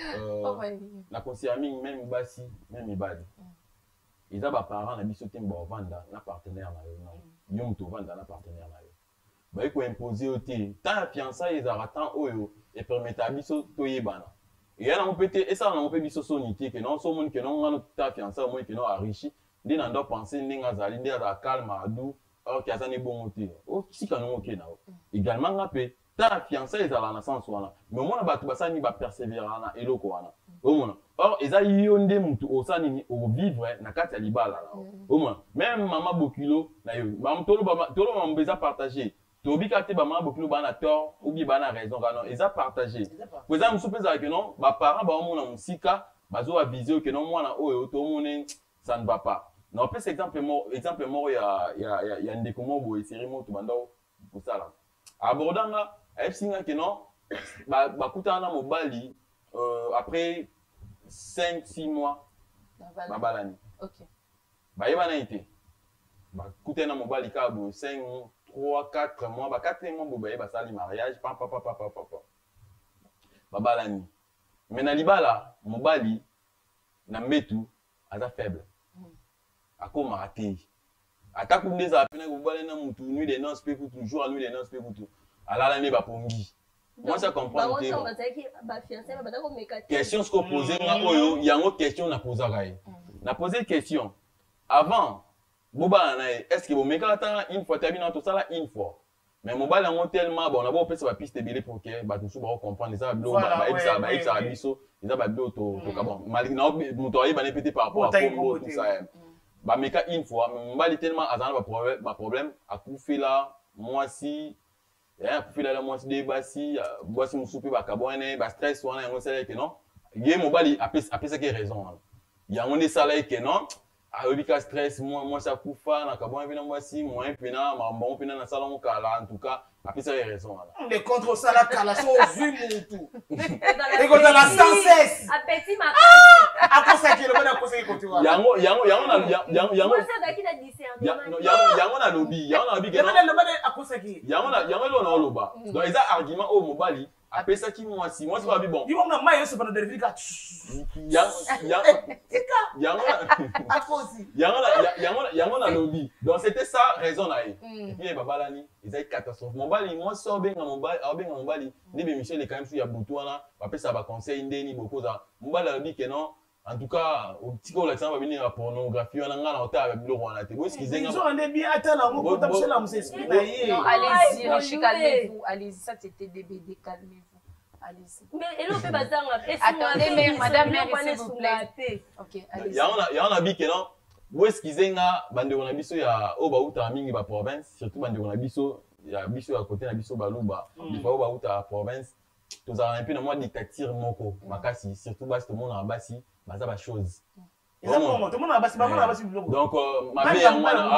euh la conseiller mingi même basi même ibadi ils a ba parents na biso temba vanda na partenaire na yo na yo mto vanda na partenaire na yo ba iko imposer oti ta fiançailles ezara tant oyo et permettre biso toyebana et yana mopete et ça na mopé biso sonité que non so mon que non ngano ta fiançailles moi que non enrichi ndi na ndo penser ndinga zali ndi za calme adu or ki azani bon oti o sika no ok na également ngapé ta fiançailles ezala na sens wana mais moi na batu basani ba persévérer na eloko wana o mona or eza yonde mutu osani ni o vivre na kati ya libala la o mona même maman bokilo na yo mam tolo ba tolo mam beza partager tobi kate ba maman bokilo ba na tort ou bien ba na raison kana eza partager pour exemple soupeza que non ba parents ba mona musika bazo a viser que non mwana oyo to mona ça ne va pas non peut exemple mo exemple mo ya ya ya ndeko mo bo série mo to banda pour ça là abordanga efsinga que non ba ba kutana mobali euh après cinq six mois babalani OK ba yebana ite ba kutana mobali ka bo cinq trois quatre mois ba quatre mois bo ba yeba sali mariage papa papa papa papa babalani Mais na libala, mobali, na mbetu, aza faible. Akoma raté. Attaque comme des appels, vous voyez, nuit des noces, peut toujours, nuit des noces, peut tout. Alors là, n'est pas pour lui. Moi, ça comprend. Question ce qu'on posait, il y a une autre question à poser. On a posé une question. Avant, est-ce que vous mettez une fois, terminé tout ça là, une fois. Mais mon bal est tellement bon, on a beau faire sa piste de pour que bah tout ça va comprendre ça blo bah ça bah ça biso ils a bah blo to to bon malgré non motoyer bah pété par rapport à Congo tout ça bah mais quand une fois mon bal est tellement azan ba problème ba problème à coup fait là moi si hein coup fait là moi si débat si bois si mon souper ba kabone ba stress on a un c'est que non il mon bal a a ça qui raison il y a on est ça là que non a eu du stress moi moi ça coup fa na kabon vient moi si moi pena ma bon pena na salon kala en tout cas après ça raison là les contre ça la kala sont vu mon tout et quand la sans cesse appétit ma à cause que le bon à cause que tu vois yango yango yango na yango yango ça da qui na discernement yango yango na lobby yango na lobby le bon à cause que yango na yango lo na loba donc ils a argument au mobali après ça qui moi si moi c'est pas bon ils vont na maille se pendant vérifier yango yango yango à cause yango yango yango na lobby donc c'était ça raison là et puis baba lani ils a catastrophe mobali moi so benga mobali a benga mobali ni be Michel quand même sur ya boutouana après ça va conseil ndeni beaucoup ça mobali a dit que non en tout cas au petit ko la ça va venir la pornographie on a ngana ota avec le roi na te parce qu'ils ils ont un bien attends mon comptable c'est là mon esprit là non allez-y Richi calmez-vous allez-y ça c'était D B D calmez-vous allez-y mais elle peut pas dire attendez mais madame s'il vous plaît OK allez-y ya on a ya on a dit que non où est-ce qu'ils nga bande on a biso ya o ba uta mingi ba province surtout bande on a biso ya biso à côté na biso baluba il faut ba uta province tous un peu na moi dictature moko makasi surtout bas tout le monde en basi baza ba chose donc ma mère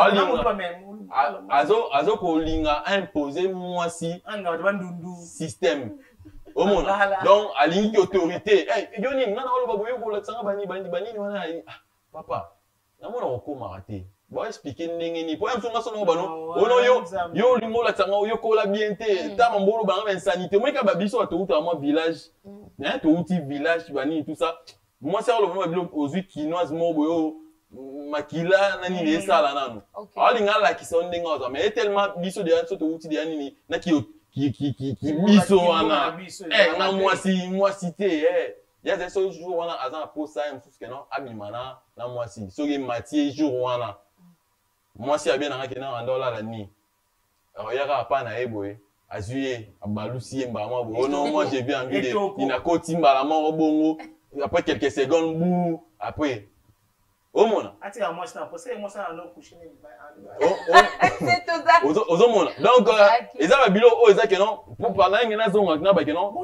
azo azo ko linga imposer moi si système au monde donc alingi autorité eh yoni ngana oloba boyo ko latsanga bani bani bani wana papa na mona okoma raté bon expliquer ndenge ni po emsonga sono bano ono yo yo lingo latsanga yo ko la bien te ta mambolo banga insanité moi ka babiso atuta moi village hein to uti village bani tout ça moi c'est le moment aux huit quinoise mo boyo makila nani ne sala nanu alinga la ki son ndenge mais tellement biso de anso to uti de nini na ki qui qui qui qui biso wana eh na moi si moi cité eh il y a des jours wana azan pour ça même ce que non abimana na moi si so ge matier jour wana moi si abien na kena ndola la ni alors yaka pa na eboye azuye abalusi mba moi bo non moi j'ai bien envie de ina kotimba la mort bongo après quelques secondes bou après au monde ati à moi ça parce que moi ça non coucher c'est tout ça aux monde donc ils ont bilo oh ils a que non pour parler ngena zonga na ba que non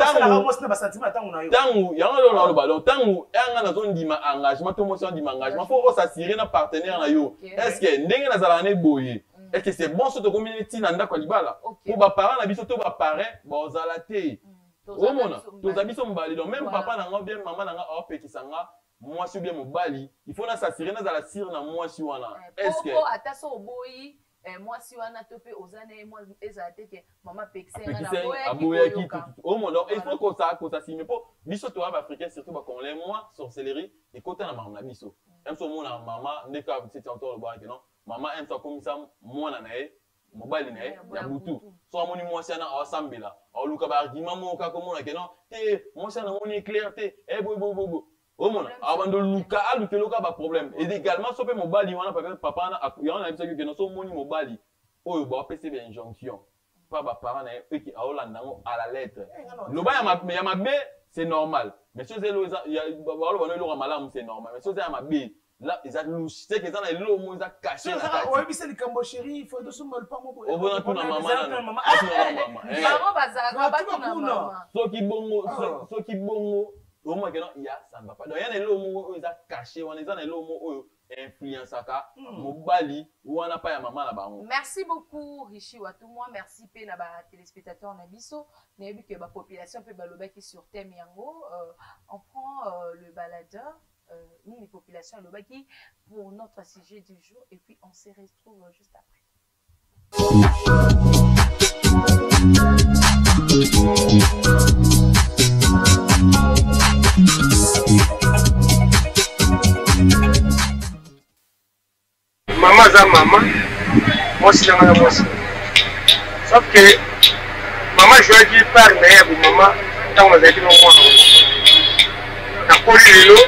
tangu yango na ba donc tangu nga na zone ndima engagement to mo so ndima engagement faut s'assurer na partenaire na yo est-ce que ndenge na zala ne boye est-ce que c'est bon surtout community na ndako libala pour ba parents na biso to ba parents ba zala te au monde to zabiso mbali donc même papa na nga bien maman na nga opekisanga moi si bien mobali il faut na s'assurer na zala sir na moi si wana est-ce que ataso oboyi moi si wana topé ozane moi ezate que maman peksenga na boya ki au monde il faut que ça que ça si mais pour biso to africain surtout ba qu'on les moi sorcellerie et côté na maman na biso même so mona maman ndeka c'est encore le bois que non maman aime ça comme ça moi na nae mobali na ya butu so amoni moi si na asambela au luka ba argument mo ka comme on que non te moi si na moni clair te eh bo bo bo au monde avant de luka alu te luka ba problème et également so pe mobali wana papa na ya na bisa que non so moni mobali oyo ba pese be injonction pas ba parents na eux qui aolanda ngo à la lettre lo ba ya ma ya mabe c'est normal mais si c'est lo ya ba lo ba lo malamu c'est normal mais si c'est ya mabe là ils a louche c'est que ça na lo mo za caché na ça ouais bisa li kambo chéri il faut de sumba le pas mo o bona tuna mama na maman maman bazaka ba tuna mama so ki bongo so ki bongo au moins que non il y a ça ne va pas donc il y a lo mo ils a caché on les a lo mo influence aka mobali wana pa ya maman na bango. Merci beaucoup Richi Watu moi merci pe na ba téléspectateurs na biso na yebi que ba population pe balobaki sur thème yango on prend euh, le baladeur euh, ni les populations lobaki pour notre sujet du jour et puis on se retrouve juste après. Thank you. maman za maman moi si nanga moi si sauf que maman joue par na bu maman tant on a dit non moi na koli lelo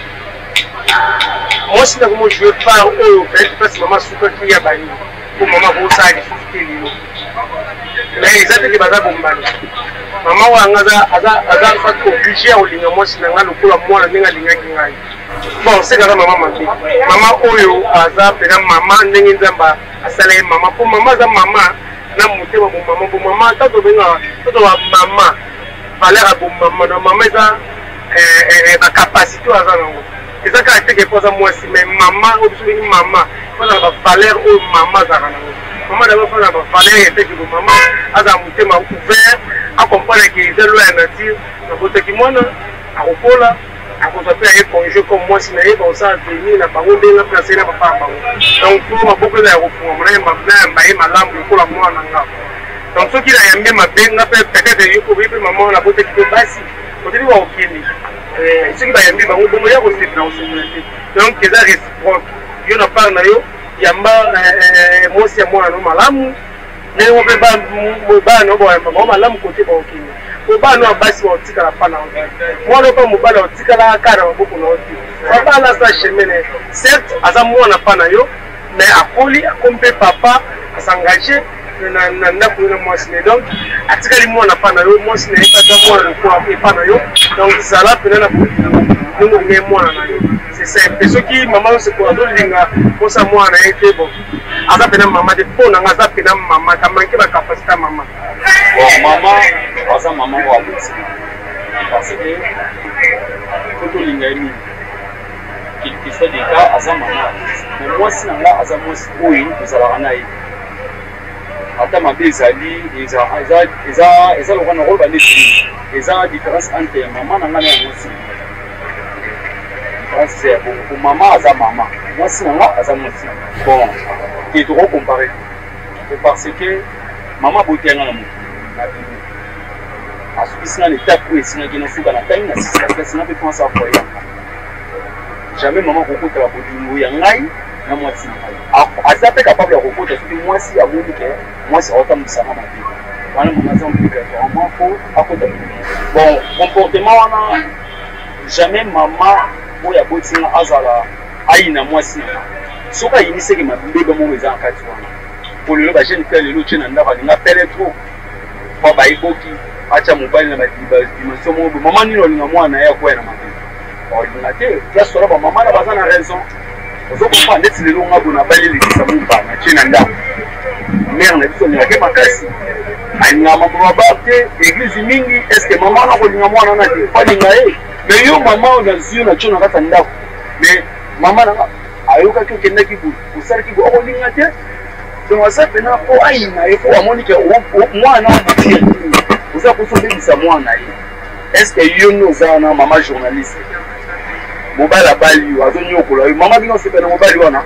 moi si nanga moi jouer par eux fait parce que maman souka qui ya bani pour maman pour ça il faut que lelo mais ils avaient que baza bombani maman wa ngaza aza aza fa obligé au linga moi si nanga lokula moi na ninga linga kingai bon c'est quand maman mandi maman oyo aza pena maman ndenge nzamba asala maman pour maman za maman na mutema bo maman bo maman tato benga tato wa maman valeur bo maman na maman za eh eh ba capacité aza nango eza ka teke poza moi si mais maman obiso ni maman pona ba valeur o maman za nango maman d'abord pona ba valeur et teke bo maman aza mutema ouvert a comprendre que c'est loin nature na boteki mwana akopola akozope aye congé comme moi si naye bonsa venir na bango ndenga place na papa bango donc pour maboko na kofunga mona mabna mbaye malamu lokola mwana nga donc soki na yambe mabenga pe peut-être yuko bibi maman na boteki pe basi koteli wa okini eh soki ba yambe bango bongo ya ko se na sécurité donc eza réciproque yo na part na yo yamba eh moi si mwana no malamu mais on peut pas ba no ba malamu côté ba okini Mobano basi wa otika la pana mwana pa mobala otika la kara maboko na oti papa na sa chemene certes aza mwana pana yo mais akoli akompe papa asangaje na na ndako na mwasi ne donc atika li mwana pana yo mwasi ne eta mwana kwa pana yo donc sala pena na mungu nge mwana na yo c'est ça peso ki maman se ko adolinga ko sa mwana ete bon aza pena maman de pona ngaza pena maman kamanke ba capacité maman bon maman aza maman wa botsi parce que tout linga mi qui qui soit des cas aza maman mais moi si nanga aza moi oui nous allons na yi ata mabe ezali eza eza eza eza le rôle rôle ba neti eza différence entre maman nanga na moi si c'est pour maman aza maman moi si nanga aza moi si bon qui trop comparer parce que maman boté nga na mo asukisi na l'étape où esingaki na suka na tangi na sisa kasi na pe penser à foyer jamais maman kokota la bodingo ya ngai na mwasi aza pe capable ya kokota soki mwasi aboni ke mwasi aotambisa na mabe wana maman aza obligatoirement faut akota bon comportement wana jamais maman oyo abotinga azala aina mwasi soki ayiniseki mabeba moko eza na kati wana po lelo bajeune frère lelo tie na ndako alinga pele trop po bayiboki acha mobali na badimension moko mama nini olinga mwana ye akwya na mabe olinga te place wana bamama na baza na raison ozokompa ndeti lelo nga bona balelekisa mobana tie na ndako mare na biso olingake makasi alinga makoba ba te église mingi est ce que mama wana kolinga mwana na te balinga ye mais yo mama onazwi yo na tio na kati ya ndako mais mama nanga ayokaki okendaki kosalaki bo okolinga te donc aza pena po ayina ye po amoni ke mwana obuti oza kosobebisa mwana ye est ce que yo nde oza wana mama journaliste mobali abali yo azonyokola yo mama bino osepena mobali wana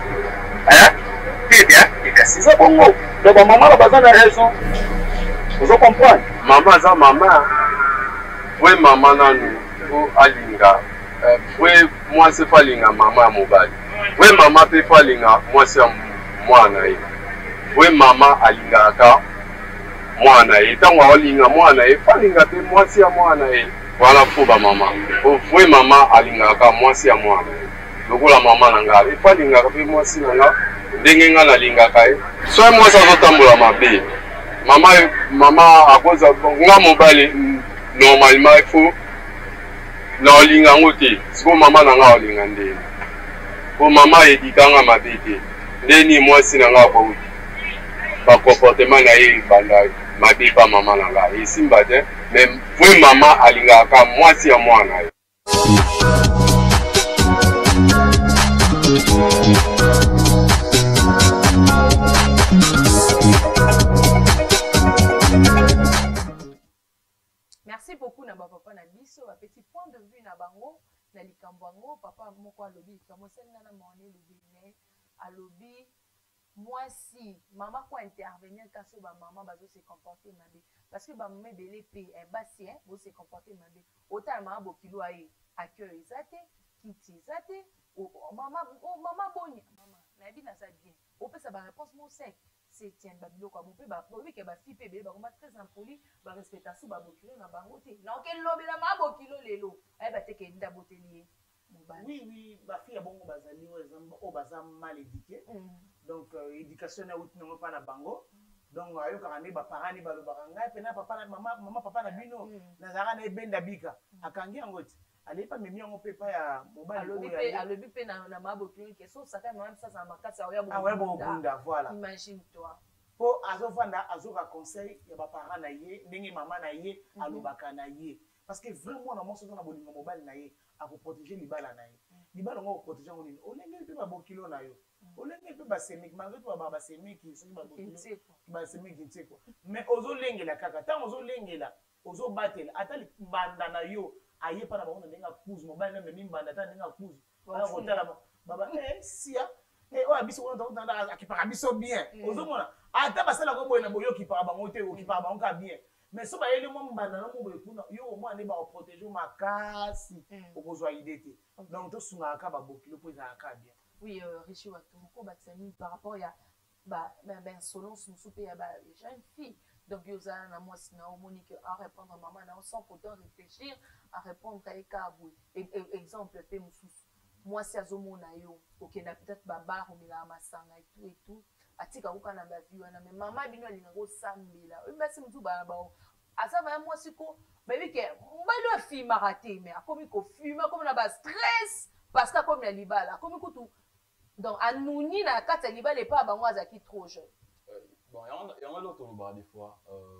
te bien ekasi eza bongo donc bamama na baza na raison ozo comprendre mama aza mama we mama nanu po alinga we mwasi fo alinga mama ya mobali we mama mpe fo alinga mwasi ya mwana ye we mama alingaka mwana ye ntango aolinga mwana ye fo alinga mpe mwasi ya mwana ye wana fo bamama we mama alingaka mwasi ya mwana ye lokola mama na nga efo alingaka mpe mwasi na nga ndenge nga nalingaka ye so mwasi azotambola mabe mama mama akoza nga mobali normalement ifo na olinga yango te siko mama na nga olinga ndeni po mama edikanga mabe te ndeni mwasi na nga bauti bakomportement na ye banda mabe pa mama na nga esimba te mais vwe mama alingaka mwasi ya mwana ye Merci beaucoup na ba papa na biso ba petit point de vue na bango na likambo ngo papa moko alobi kamo senga na mone lubine alobi moi si maman ko intervenir kaso ba maman bazo se comporter mabe parce que ba maman belé pe un basi hein bo se comporter mabe autant maman bokilo aye accueil zate kiti zate o maman o maman bonya maman na bi na ça bien réponse mo sec c'est tiens babilo quoi mon pe ba oui que ba fille pe ba comme très impoli ba respecter sous ba bokilo na bango te na quel lobby la ma bokilo lelo eh ba te ke nda botelier oui oui ba fille bongo bazali o exemple o baza mal éduqué donc éducation na outi non pas na bango donc ayo karane ba parents ni ba lo ba ngai pe na papa na mama mama papa na bino na zara na ebenda bika akangi angoti allez pas même on peut pas ya mobile alobi pe alobi pe na na mabokilo ke so ça quand même ça ça makasi ya ah ouais bon bunda voilà imagine toi po azovanda azoka conseil ya ba parents na ye ndenge mama na ye alobaka na ye parce que vraiment na moso na bolingo mobile na ye a ko protéger libala na ye libala ngo protéger ngo nini olenge pe ba bokilo na yo olenge pe ba semik malgré toi ba ba semik so ba bokilo ba semik ntse quoi mais ozo lengela kaka tant ozo lengela ozo batela atali banda na yo aye pa na bango na ndenga kuzu mobile na memi mbanda ta ndenga kuzu ba kotala baba eh sia eh o abiso ko ndo ndanda akipaka biso bien ozomona ata basala ko boyena boyo kipaka bango te o kipaka bango ka bien mais so ba yele mo mbanda na mo boye kuna yo mo ane ba protéger makasi okozwa idée te donc to sunga ka ba bokilo po za ka bien oui richi watu ko batsani par rapport ya ba ben insolence musu pe ya ba jeune fille. Donc, il y a moi Monique à répondre à maman sans pourtant réfléchir à répondre à Ekabou. Exemple, moi, c'est à Zomonayo, ok, na peut-être Baba, ou Mila Masanga et tout et tout. Atika ou kana ba vie, mais maman bino lingo sambi là. Merci mutu ba ba. Asa ba moi siko, mais oui que moi le film a raté, mais comme il ko fume, comme na ba stress parce que comme la libala, comme ko tout. Donc, anouni na kata libala pas ba moi zaki trop jeune. Bon, il y a un autre bar des fois. Euh,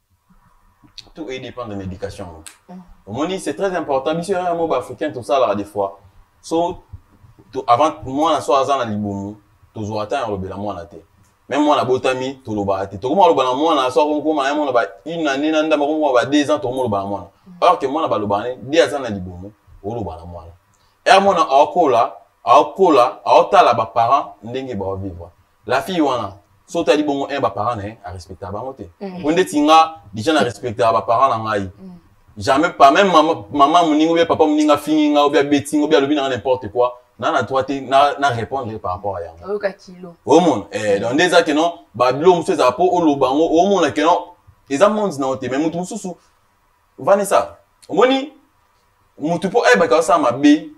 tout dépend de l'éducation. Mm. C'est très important. Bien sûr, il y a un mot africain, tout ça là des fois. So, to, avant moi, on soit à Liboumou, tu dois attendre le moi la tête. Même moi, la botami, tu le bats. Tu le bats moi, on soit comme moi, on a une année, on a deux ans, tu le bats moi. Alors que moi, on a le bats, deux ans à Liboumou, on le bats moi. Et moi, on a un cola, un cola, un tala, les parents, n'engue pas vivre. La fille, on a. So tali bon un ba parent hein à respecter ba moté on de tinga déjà na respecter ba parent na ngai jamais pas même maman maman muningo bien papa muninga finga ou bien betting ou bien lobi na n'importe quoi na na toi na na répondre par rapport à yango oka kilo au monde eh dans des que non ba bilo monsieur za po o lobango au monde que non les amants na oté mais mutu mususu Vanessa moni mutu po eh ba ka ça ma b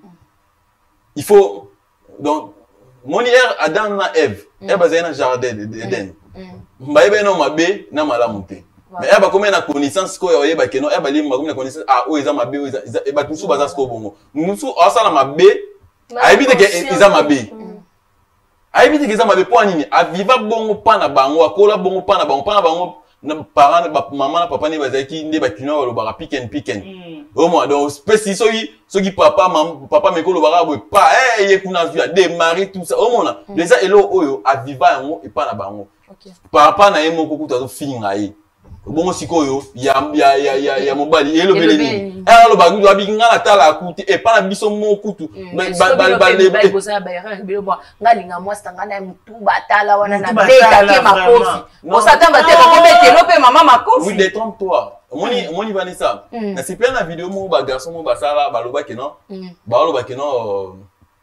il faut donc moni er Adam na Eve e bazali na jardin d'Eden mbaye no mabe na malamu te mais e ba comme na connaissance ko yo yeba ke no e ba li mabe na connaissance ah o eza mabe o eza e ba tusu baza sko bongo musu o sala mabe ayibite ke eza mabe ayibite ke eza mabe po anini aviva bongo pa na bango akola bongo pa na bango pa na bango na parents ba maman na papa ne bazaki nde ba kino lo ba pick and pick and au moins donc spécial soki soki papa maman papa meko lo ba bo pa eh ye kuna via démarrer tout ça au moins déjà elo oyo aviva yango et pas na bango papa na yemo ko kuta zo finga yi bongo sikoyo ya ya ya ya ya mobali elo beleni eh lo ba gudu abi ngala tala akuti et pas na biso mo kutu ba ba ba le bosa ba ya bilo bo ngalinga moi stanga na mutu batala wana na beka ke makofi bosa tamba te ko bete lo pe mama makofi oui détrompe-toi moni moni Vanessa na c'est plein na vidéo mo ba garçon mo basala ba loba ke non ba loba ke non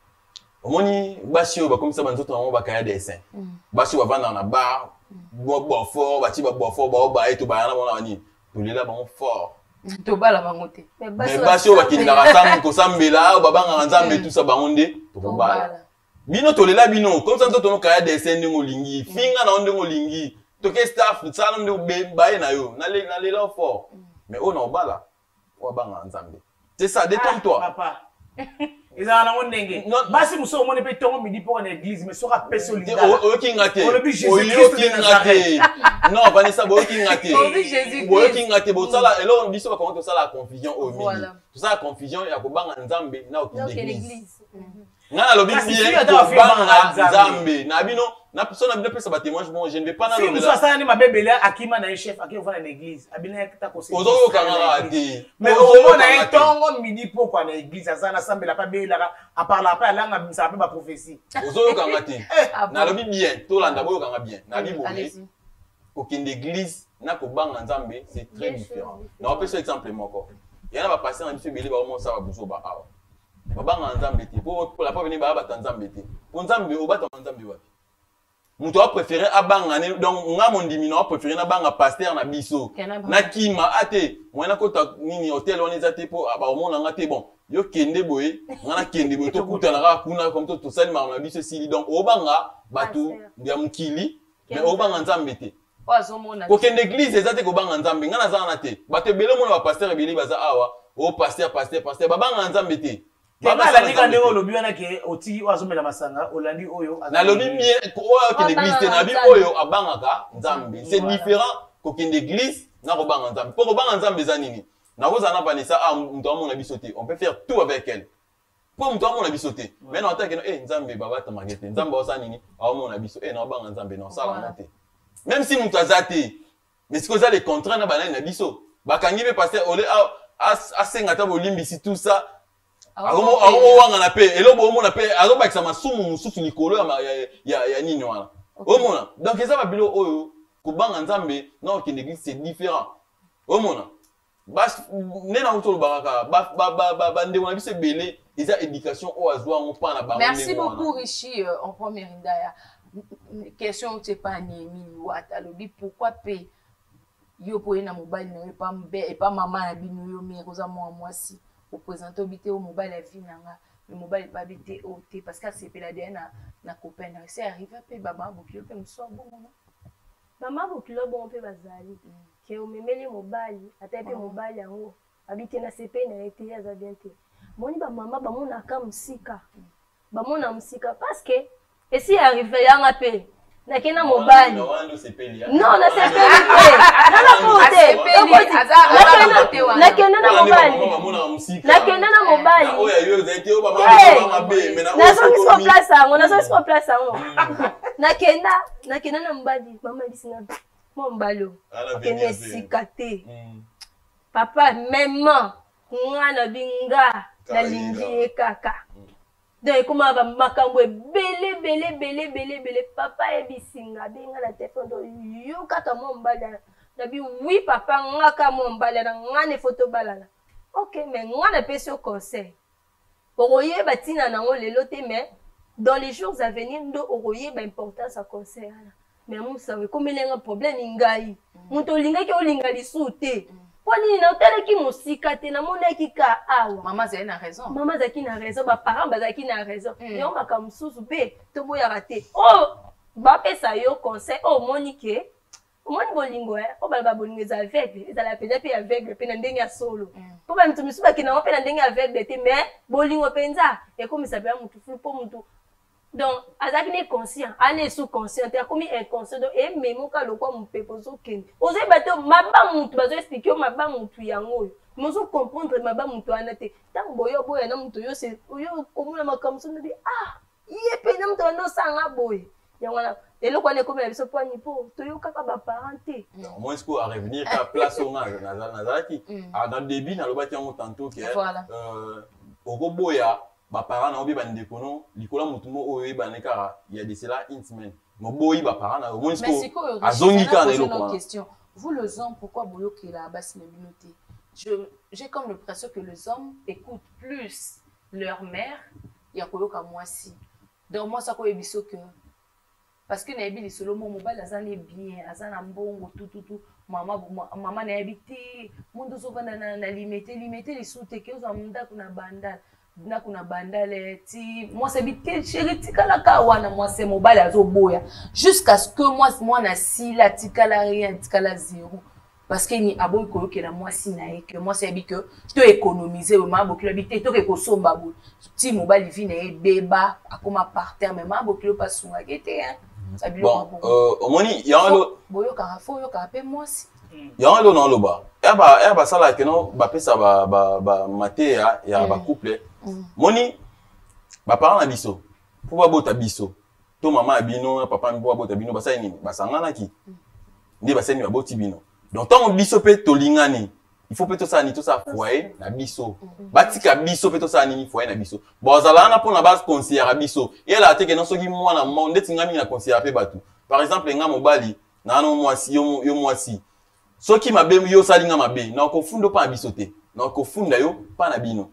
moni basio ba comme ça ba nzoto mo ba kaya dessin basio ba vanda na bar bo bo fort ba ti ba bo fort ba ba eto ba na mona ni to lela ba fort to bala bango te mais basio ba kinga rasam ko sambela ba banga nzambe tout ça ba onde to bala bino to lela bino comme ça nzoto no kaya dessin ndingo lingi finga na ndingo lingi to ke staff ça no be ba na yo na le na lela fort mais on na bala wa banga nzambe c'est ça détends-toi papa Eza na ndenge basi muso mone pe tongo midi pour l'église mais sera peso linda o kingate o kingate non Vanessa bo kingate bo kingate bo sala elo biso ba comment ça la confusion au milieu tout ça la confusion ya ko banga nzambe na o l'église na lobi bien ko banga nzambe na bino na personne na pesa ba témoignage bon je ne vais pas na lobi si ça ni mabebele akima na chef akio va na l'église abina ta ko ozo kanga ati mais au na tongo midi pourquoi na église ça na sambela pas bela à part la pas là ça peut ba prophétie ozo kanga ati na lobi bien to landa boyo kanga bien na bibo aucune église na ko banga nzambe c'est très différent na on peut exemple moko yana ba passer na biso bele ba mo ça ba buso ba awa ba banga nzambe te pour la pas venir ba ba nzambe te pour nzambe o ba nzambe wapi muto a préféré abanga donc nga mon dimino a préféré na banga pasteur na biso na kima ate mwana kota nini hotel on ezate po ba omona nga te bon yo kende boye nga na kende boye to kutana ka kuna comme to to sali ma biso sili donc obanga batu ya mukili mais obanga nzambe te ko kende église ezate ko banga nzambe nga na zana te bato bele mona ba pasteur ebele baza awa o pasteur pasteur pasteur ba banga nzambe te Baba la nika ndeko lobi wana ke oti wazomela masanga olandi oyo na lobi mie oyo ke l'église na bi oyo abangaka nzambe c'est différent ko kende église na ko banga nzambe pour ko banga nzambe za nini na ko zana panisa ah mto amona bisote on peut faire tout avec elle pour mto amona bisote mais na otake no eh nzambe baba ta magete nzambe osa nini amona biso eh na banga nzambe na sala na te même si mto azate mais ce que ça les contraints na banani na biso bakangi be passer ole a asenga ta bolimbisi tout ça agomo agomo wanga na pe elobo omona pe azoba kisama sumu mususu likolo ya ya ya nini wana omona donc eza babilo oyo kubanga nzambe na okende église c'est différent omona bas nena utolo baraka ba ba ba ba ndeko na biso belé eza éducation o azwa ngo pa na bango. Merci beaucoup Richi euh, en première indaya question c'est pas ni mi wata lobi pourquoi pe yo poye na mobile na pas mbe et pas maman na bino yo mi koza moi moi si au présenter obité au mobile la vie nanga le mobile pas bité au té parce que c'est pe la na na copain na c'est arrivé pe baba bokilo pe mso bon maman bokilo bon pe bazali ke o memeli mobile ata pe mobile yango habité na C P na été ya za bien te moni ba mama ba mona ka musika ba mona musika parce que et si arrivé yanga pe na kena mobile non na C P non na côté na kena na mobile na kena na mobile oya yo zaite o ba mama be mais na na so ki place yango na so ki place yango na kena na kena na mobile mama disina mo mbalo kena sikate papa même ngana binga na lingi kaka donc comment va makambo belé belé belé belé belé papa e bisinga benga na téléphone do yo kaka mo mbala na bi oui papa ngaka mo mbala na ngane photo balala OK mais ngana pesi au conseil oroye batina nango lelo te mais dans les jours à venir ndo oroye ba importance à conseil ala mais mo sawe comme lenga problème ngai muto linga ki olinga lisute Poni na otele ki musika te na mona ki ka awa. Maman zaki na raison. Maman zaki na raison, ba parents bazaki na raison. Yo maka mususu pe to boya raté. Oh, ba pesa yo conseil oh monique. Moni bolingo eh, o ba ba bolingo za aveugle, ezala peza pe aveugle pe na ndenge ya solo. Po ba mutu misuba ki na pe na ndenge aveugle te mais bolingo penza e comme ça be mutu fulu po mutu. Donc, azaki ne conscient, ane sous conscient, a comme inconscient donc et même ka lokwa mpepo zo ken. Oze bato maba mutu bazo expliquer maba mutu yango. Mozo comprendre maba mutu anate. Tant boyo boyo na mutu yo se yo komuna makamso ndi ah, yé pe na mutu no sanga boy. Yangwana eloko ne comme na biso pani po to yo kaka ba parenté. Non, moi est-ce qu'on à revenir à place au ngage na nazaki. Ah dans début na lobaki yango tantôt que euh okoboya ba parents na obi ba ndekono likola mutumo oyo ba nekara il y a de cela une semaine mo boyi ba parents na mo est-ce azongi ka na eloko question vous les hommes pourquoi boyo que la base na binoté je j'ai comme l'impression que les hommes écoutent plus leur mère ya koyoka mwasi donc moi ça ko ebiso que parce que na ebi solo mo mobile azane bien azana mbongo tout tout tout mama mama na habité mundu zovana na na limiter limiter les sous-te que zo munda kuna bandal na kuna bandale ti moi c'est bité chéri tikala ka wana moi c'est mobile azoboya jusqu'à ce que moi moi na si la tikala rien tikala zéro parce que ni aboy ko ke na moi si na e que moi c'est bi que to économiser ma bokilo bité to ke ko somba bo ti mobile vi na e beba akoma par terre mais ma bokilo pas sunga kete hein ça bi bon euh au moni ya lo boyo ka fo yo ka pe moi si ya lo na lo ba e ba e ba sala ke no ba pesa ba ba ba mate ya ya ba couple moni ba parents na biso po ba bota biso to mama abino papa mbo bota bino ba sai nini ba sangana ki ndi ba sai ni ba boti bino donc tant biso pe to lingani il faut pe to ça ni to ça foyer na biso batika biso pe to ça ni foyer na biso bon zala na pona base conseiller biso et la teke no soki mwana monde tingami na conseiller pe batu par exemple nga mobali na no mwasi yo yo mwasi soki mabe yo salinga mabe na ko fundo pa biso te na ko funda yo pa na bino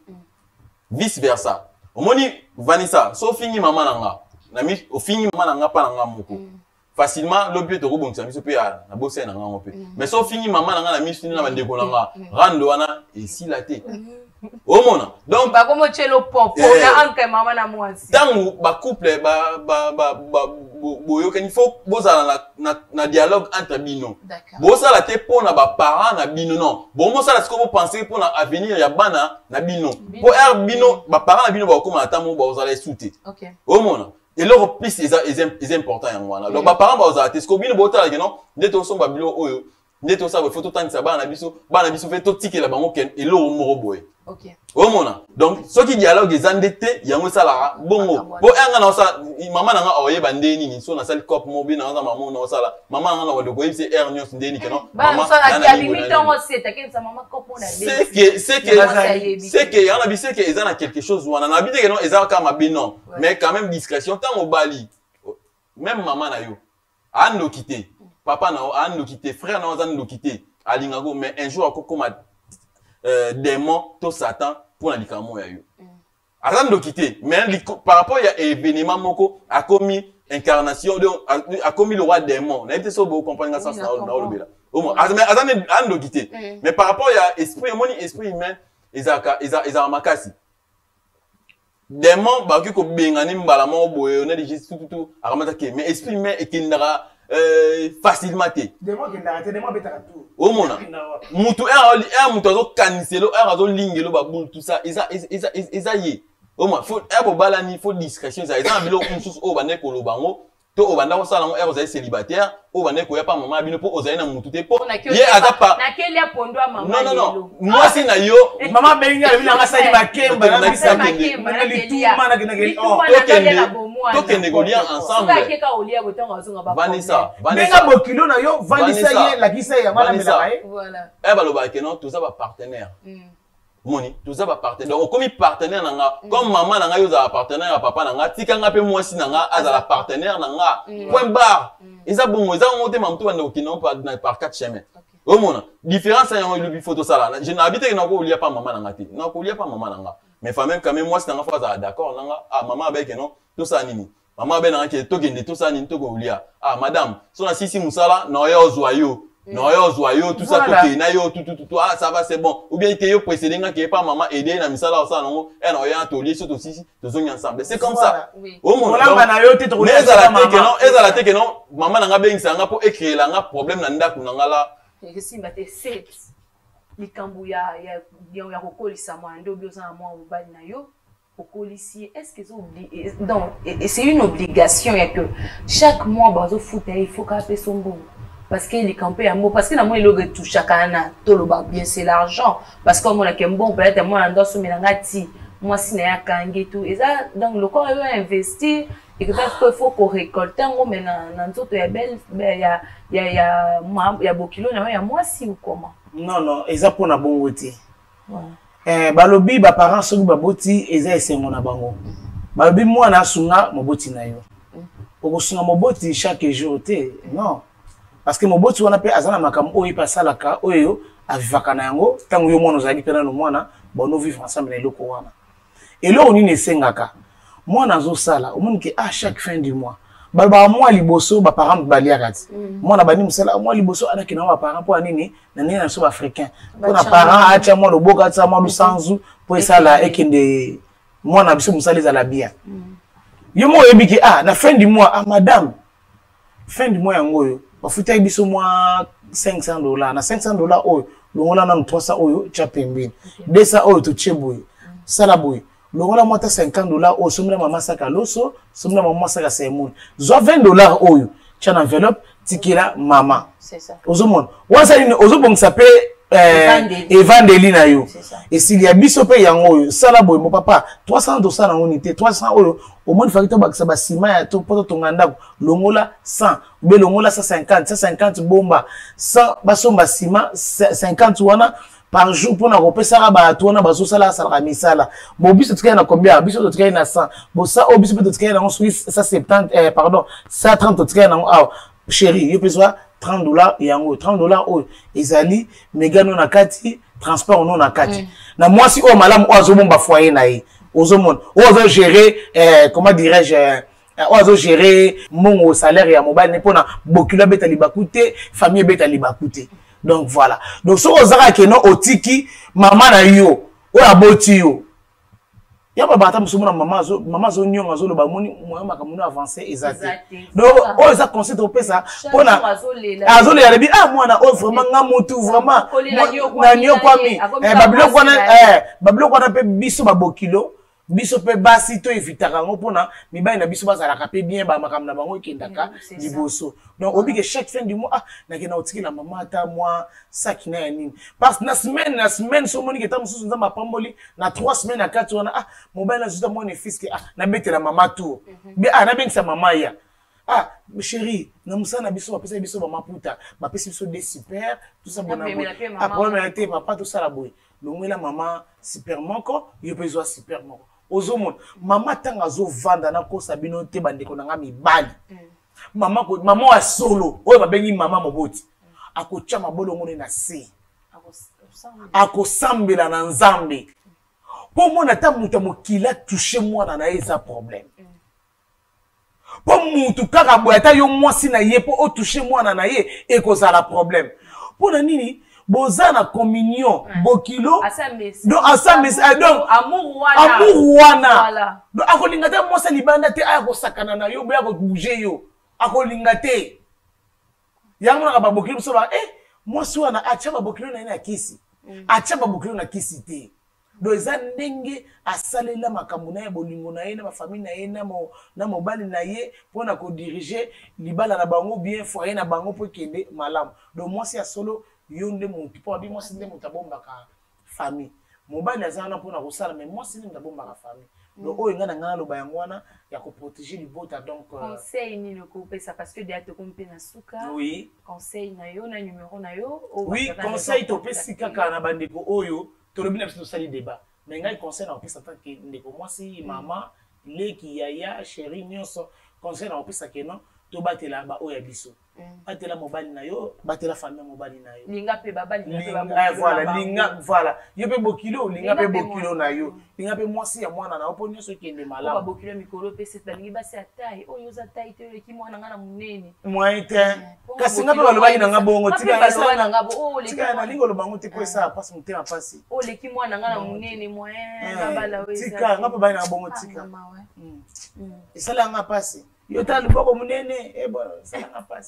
vice versa omoni Vanessa so fini mama nanga na mi o fini mama nanga pa nanga moko facilement l'objet de rebond ça biso pe na bosse na ngamo pe mais so fini maman na ngana misu na bande ko nga rando wana et si la té au mona donc ba comme chelo popo na anke maman na mwasi tangu ba couple ba ba ba boyo qu'il faut bozala na na dialogue entre bino bozala te pona ba parents na bino non bon mo sala siko penser pour na avenir ya bana na bino pour er bino ba parents na bino ba comme ata mo bozala souter OK au mona et leur plus est important en moi donc ba parents bozala te siko bino botala que non ndeto so ba bilo oyo ndeto sa photo tangisa bana biso bana biso fait to tikela bango ken et lo moro boy OK au mona donc ce qui dialogue des endettés yango sala bongo bo enga na sa maman na nga oye bande nini so na sala cop mobile na maman na sala maman na wado ko yipse er nyos ndeni kenon maman na ki abimito ngo seta ke sa maman cop na de c'est que c'est que c'est que yana bi c'est que ezana quelque chose wana na bite kenon ezana kama bino mais quand même discrétion tant au bali même maman na yo ando quitter papa na ando quitter frère na ando quitter alingago mais un jour akokoma Euh, démon, tout Satan pour la likamon ya yo. Avant de quitter, mais par rapport à événement moko a commis incarnation de a commis le roi démon. On a été so beau comprendre ça dans le bela. Au moins, mais avant de quitter. Mais par rapport à esprit moni esprit humain, ezaka ezaka makasi. Démon ba ko bengani mbala mo boye on a dit tout tout tout aramata ke mais esprit humain et kindara euh facilement té démon kindara té démon betaka tout au mona mutu er er mutu zo cancelo er zo lingelo ba boule tout ça isa isa isa yé au moins faut er bo balani faut discrétion ça isa bilo unsus o bane ko lo bango to o banda ko sala ngo er zo célibataire o bane ko ya pa maman bino po o za na mutu té po ye azapa na keli ya pondo a maman non non non moi si na yo maman benga le bina sali bakemba na bisa kemba na lituma na kinakeli oh to ke négocier ensemble Vanessa Vanessa bokilo na yo Vanessa ye la kisa ya mala mela eh voilà eh ba lo ba ke non tout ça ba partenaire moni tout ça ba partenaire donc comme partenaire nanga comme maman nanga yo za partenaire ya papa nanga tika nga pe moi si nanga azala partenaire nanga point barre eza bongo eza ngote mamtu banda okino par quatre chemins au mona différence ya yo photo sala je n'habite na ko olia pas maman nanga te na ko olia pas maman nanga mais fa même quand même moi si nanga fa za d'accord nanga ah maman ba ke non tout ça nini maman ben nanga ke to kende tout ça nini to ko olia ah madame so na sisi musala na yo zoyo non yo zoyo tout ça to na yo tout tout tout ah ça va c'est bon ou bien que yo précédé nga ke pas maman aider na misala ça non et na yo atelier surtout sisi to zo ensemble c'est comme ça au monde na yo te to mais ça la que non et ça la que non maman nanga ben ça nga pour écrire la nga problème na ndaku nanga la que si mbate sept likambu ya ya ya kokolisa mwando bioza na mwa ubali na yo policier est-ce que c'est donc c'est une obligation que chaque mois bazo foutre il faut qu'aper son bon parce que les campés amour parce que na moi il le touche chaque année tout le bien c'est l'argent parce que moi la bon peut-être moi ando so melangati moi si na ya kangi tout et ça donc le corps veut investir et que parce qu'il faut qu'on récolte ngo mais na na nzoto ya belle il y a il y a il y a bokilo na ya moi si ou comment non non eza pona bongo te eh balobi ba parents soki baboti eza esengo na bango balobi mwana asunga moboti na yo okosunga moboti chaque jour te non parce que moboti wana pe azana makambo oyo pasalaka oyo avivaka na yango tango yo mwana ozali pena no mwana bono vivre ensemble na eloko wana eloko nini esengaka mwana azosala omoni ke à chaque fin du mois balba mwa liboso ba parents baliaka ti mwana bani musala mwa liboso anaki na ba parents po nini na nini na so africain po na parents acha mwa loboka acha mwa lusanzu po esala ekende mwana biso musala za la bien yo mo yebiki ah na fin du mois ah madame fin du mois yango yo bafuta biso mwa cinq cents dollars na cinq cents dollars oyo longola na trois cents oyo cha pembeni deux cents oyo to cheboy sala boy longola mwata cinquante dollars oyo somela mama saka loso somela mama saka semoun zo vingt dollars oyo cha na enveloppe tikela mama c'est ça ozomona wasa ni ozobongisa pe eh evandeli na yo et s'il y a biso pe yango oyo sala boy mo papa trois cents dollars na unité trois cents oyo au moins fakito bakisa ba sima ya to poto tonganda longola cent be longola cent cinquante cent cinquante bomba cent basomba sima cinquante wana par jour pour na kopesa ba to na baso sala sala misala bo biso tukaya na combien biso tukaya na cent bo ça o biso tukaya na cent soixante eh pardon cent trente tukaya na ah chérie yo pesa trente dollars yango trente dollars o ezali megano na kati transport non na kati na moi si o malamu o azobomba foyer na ye ozomona o va gérer euh, comment dirais-je ozo gérer mon salaire ya mobile ne pona bokilo beta libakute famille beta libakute. Donc voilà. Donc so ozaka keno otiki mama na yo o aboti yo. Ya ba bata musumuna mama zo mama zo nyonga zo lo ba moni mo makamuno avancer exactement. Donc o za conseil to pesa pona azole ya lebi ah mwana o vraiment nga mutu vraiment na nyo kwami eh babilo kwana eh babilo kwana pe biso ba bokilo biso pe basi to evitaka ngo pona mibali na biso bazalaka pe bien ba makamna bango ekendaka liboso. Donc obi que chaque fin du mois ah na kena otiki la mama ata moi saki na nini parce na semaine na semaine so moni que ta mususu nzamba pamboli na trois semaines na quatre wana ah mobile na juste moi ne fils que ah na bete la mama tour bien ah na ben sa mama ya ah chérie na musana biso ba pesa biso ba maputa ba pesa biso des super tout ça bon ah problème était papa tout ça la boy longue la maman super moko yo besoin super moko ozomon mama tanga zo vanda na ko sabino te bandeko na nga mibali mama ko mama wa solo oyo babengi mama moboti akocha mabolo ngone na se akosambela na nzambe po mona ta mutu mokila toucher mwana na eza problème po mutu kaka boya ta yo mwasi na ye po o toucher mwana na ye ekozala problème po na nini bozana communion bokilo donc ensemble donc amour wana amour wana donc akolinga te mwasi libanda te aya kosakana na yo boya ko bouger yo akolinga te yango na ba bokilo so ba eh mwasi wana acha ba bokilo na ina kisi acha ba bokilo na kisi te donc eza ndenge asalela makambo na ye bolingo na ye na ba famille na ye na mo na mobali na ye pona ko diriger libala na bango bien foyer na bango po kende malamu donc mwasi ya solo yo nde mutu po abi mwasi nde mutu abombaka famille mobali azana mpona kosala mais mwasi nde mutu abombaka famille donc oyo nga na nga naloba yango wana ya koprotéger libota donc conseil nini okopesa parce que deya tokompe na suka oui conseil na yo na numéro na yo oui conseil topesi kaka na bandeko oyo tolobi na biso tosali débat mais ngai conseil na kopesa tanke ndeko mwasi mama leki yaya chéri nyonso conseil na kopesa keno tobatela ba oya biso batela mobali na yo batela famille mobali na yo linga pe baba linga pe baba voilà linga voilà yo pe bokilo linga pe bokilo na yo linga pe mwasi ya mwana na opo nyonso kende malamu ba bokilo mikolo pe c'est balingi basi atai oyo za tai te leki mwana ngana munene mwaite kasi nga pe balobaki na nga bongo tika balobaki na nga bo oh leki tika na lingo lobango te po esa passe mutema pasi oh leki mwana ngana munene moyen baba weza tika nga pe bali na bongo tika esala nga pasi yo ta luboko munene eh bon ça n'a pas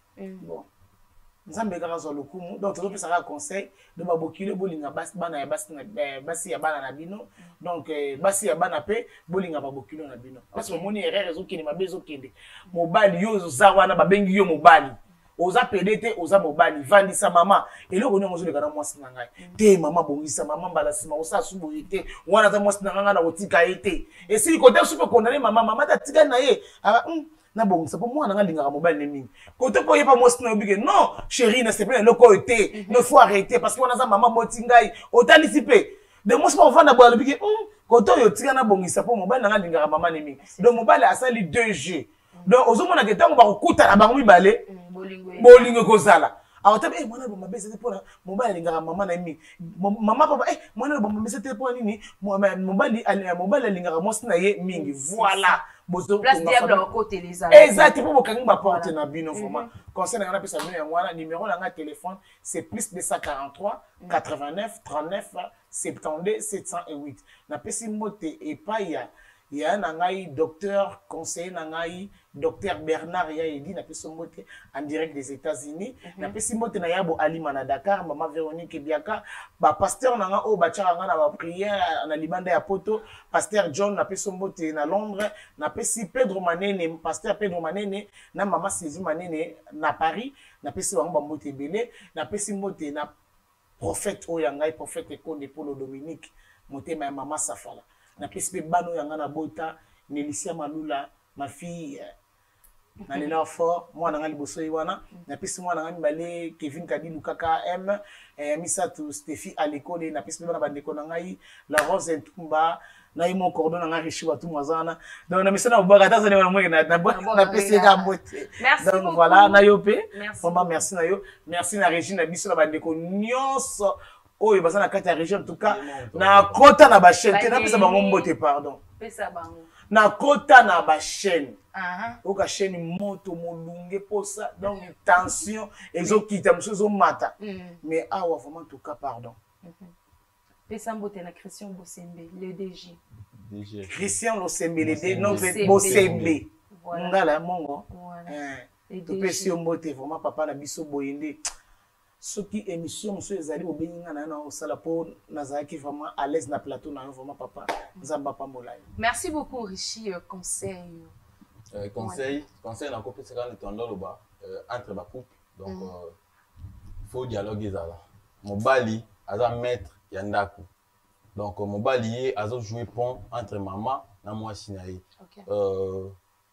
bon nzambe kaka zo lokumu donc to pesa ka conseil de babokile bolinga basi bana ya basi na basi ya bana na bino donc basi ya bana pe bolinga babokile na bino parce que moni erreur zo kende mabezo kende mobali yo za wana babengi yo mobali oza pedete oza mobali vandisa mama eloko nyongo zo leka na mwasi na ngai te mama bongisa mama mbala sima osa subo ite wana za mwasi na ngai na otika ite esili kote supe kondane mama mama ta tika na ye ah na bongisa po mwana nga lingaka mobali ne mingi kote po yepa mwasi na obike non chérie na sepe eloko ite ne faut arrêter parce que wana za mama moti ngai otalisi pe de mwasi po vanda bo alobike kote yo tika na bongisa po mobali nga lingaka mama ne mingi donc mobali asali deux jeux donc ozomona ke tango bakokuta na bango mibale bolingo kozala awatabe eh mwana bomba bese te pona mobali alingaka mama na mingi mama papa eh mwana bomba bese te pona nini mobali mobali alingaka mwasi na ye mingi voilà bozo place diable au côté les amis exact pour bokangi ba porte na bino vraiment conseil na pesa bino yango wana numéro na nga téléphone c'est plus deux cent quarante-trois quatre-vingt-neuf trente-neuf soixante-douze sept cent huit na pesi mote epai il y a un docteur conseiller nangai docteur Bernard Yaedi na peso mbote en direct des États-Unis na pesi mbote na yabo Alima na Dakar mama Véronique Biaka ba pasteur nanga o ba tchanga na ba prière na libanda ya poto pasteur John na peso mbote na Londres na pesi Pedro Manene pasteur Pedro Manene na mama Sylvie Manene na Paris na pesi bango ba mbote belé na pesi mbote na prophète o yangai prophète Konde Paulo Dominique motema ya mama Safala na pesi bano yanga na bota Nelicia Malula ma fille na lela fort moi na ngali boso wana na pesi moi na ngali balé Kevin Kadilu kaka M eh misatu Steffi à l'école na pesi bana bandeko na ngai la Rose Ntumba na imo cordon na ngai richi watu mwazana donc na misana obaka tazana wana mwe na na pesi ka bote donc voilà na yope vraiment merci na yo merci na Regine na biso na bandeko nyonso oyo basana kati ya région en tout cas na kota na ba chaîne te na pesa bango mbote pardon pesa bango na kota na ba chaîne oka chaîne moto molunge posa donc tension ezokita mosusu mata mais awa vraiment tout cas pardon pesa mbote na Christian Bosembe le D G Christian Bosembe le D G non Bosembe ngala mongo to pesi mbote vraiment papa na biso boyende soki émission mosusu ezali obenginga na na osala po nazalaki vraiment à l'aise na plateau na yo vraiment papa nzamba pambola yo. Merci beaucoup Richie. euh, conseil euh, conseil conseil na kopesa kana tondolo ba euh, entre ba couple donc mm. euh, faut dialogue ezala mobali aza maître ya ndako donc euh, mobali ye azo jouer pont entre maman na mwasi na ye okay. euh,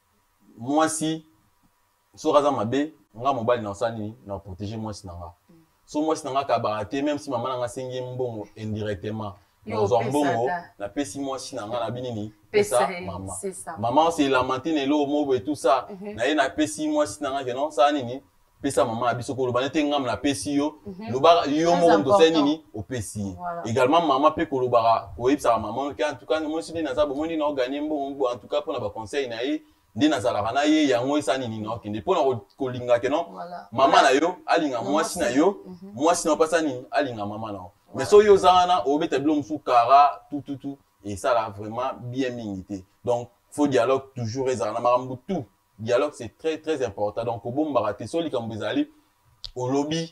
mwasi so raza mabe nga mobali na osani na protéger mwasi na nga mm. so mwasi na nga ka baraté même si maman na nga sengi mbongo indirectement nous en bongo na pesi mwasi na nga na binini pesa maman maman c'est la mantine lo mo et tout ça mm -hmm. na ye na pesi mwasi na nga ke non ça nini pesa maman abiso ko lo banete ngam na pesi yo mm -hmm. lo ba yo mo ndo se nini o pesi voilà. Également maman pe ko lo bara ko yipsa maman ke en tout cas mwasi ni na za bomoni na gagner mbongo en tout cas pour na ba conseil na ye ndi na zala kana ye yango esani nini no kende pona ko linga ke non voilà. Maman na yo alinga mwasi na yo mwasi na pasa nini alinga maman na yo voilà. Mais so yo zana obeta blom sou kara tout tout tout et ça là vraiment bien mingité donc faut dialogue toujours ezana marambu tout dialogue c'est très très important donc au bon baraté soli kambezali au lobby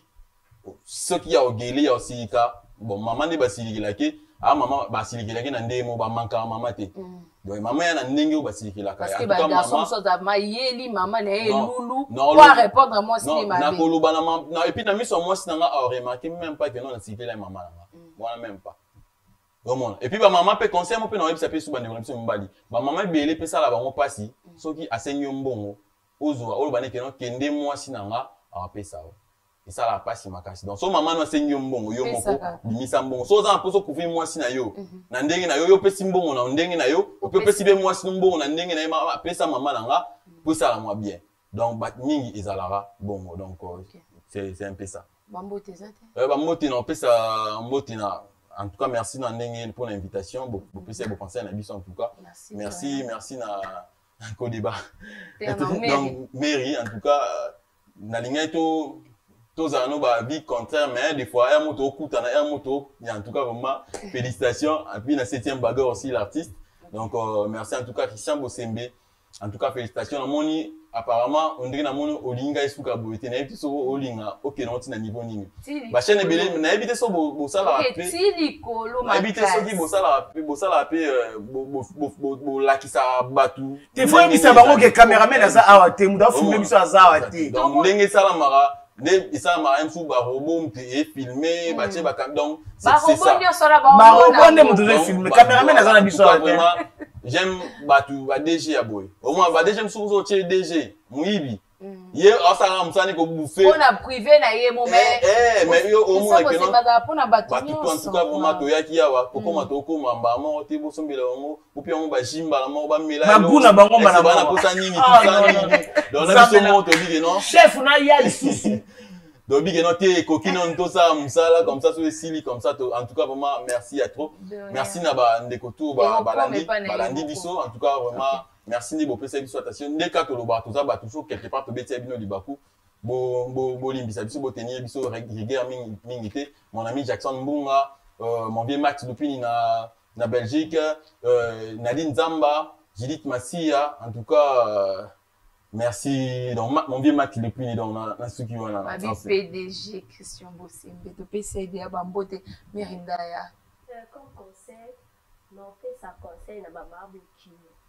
ce qui a au gele ya osika bon maman ne basilikilaki ah maman basilikilaki na ndemo ba manka maman te mm. Donc maman yana ndenge basilikilaka parce que ba garçon so da mayeli maman na elulu pour répondre à moi si ma na koloba na na et puis na miso moi si na a remarqué même pas que non na silikila maman na moi même pas vraiment et puis ba maman peut conseil mo peut na website sur ba ndeko mbali ba maman belé pe ça la bango pasi soki asenyo mbongo ozwa oloba ne que non kende moi si na nga a pe ça et ça la passe makasi donc so maman no senyo mbongo yo moko bimisa mbongo so za poso kufi mwasi na yo na ndenge na yo yo pesi mbongo na ndenge na yo o pe pesi be mwasi mbongo na ndenge na ye ma pesa maman na nga pour ça la moi bien donc bat mingi ezalara bongo donc c'est c'est un peu ça bambote zate euh bambote na pesa mbote na en tout cas merci na ndenge pour l'invitation bo pesa bo penser na biso en tout cas merci merci, merci na ko débat donc mairie en tout cas na linga to tous à nous bah vie contraire mais des fois un moto coûte un moto et en tout cas vraiment félicitations et puis la septième bagarre aussi l'artiste donc euh, merci en tout cas Christian Bosembe en tout cas félicitations na moni apparemment on dirait na moni olinga isuka boete na epi so olinga OK non tina niveau nini ba chaîne belé na ebité so bo sala apé tili kolo ma ebité so ki bo sala apé bo sala apé bo bo bo bo lakisa batu te faut ngisa bango ke cameraman aza awa te muda filmer biso aza awa te donc ndenge sala mara et ça m'a un sou ba robot et filmé ba tché ba cam donc c'est ça ba robot ne mo devait filmer cameraman aza na biso vraiment j'aime ba tu ba D G ya boy au moins ba D G msou zo tché D G muibi ye asala msani ko bouffer on a privé na ye mo mais eh mais yo au moins que non pour na batu en tout cas pour ma to yaki yawa ko ma to ko mamba mo te bo sombela ngo opi ngo ba jimba la mo ba mela na buna bango bana bana posa nini tout ça donc na biso mo to bi non chef na ya lisusu donc bi non te kokino to ça musala comme ça so sili comme ça en tout cas vraiment merci à trop merci na ba ndeko to ba balandi balandi biso en tout cas vraiment merci ni bo pesa biso attention ndé ka to lo ba to za ba toujours quelque part to betia bino libaku bo bo bo limbisa biso bo tenir biso rigueur mingi mingi te mon ami Jackson Mbunga euh, mon vieux Max Lupini na na Belgique euh, Nadine Zamba Judith Massia en tout cas euh, merci donc mon vieux Max Lupini donc na na suki wana na P D G Christian Bosembe to pesa idea bambote Mirinda ya comme conseil non fait ça conseil na baba buki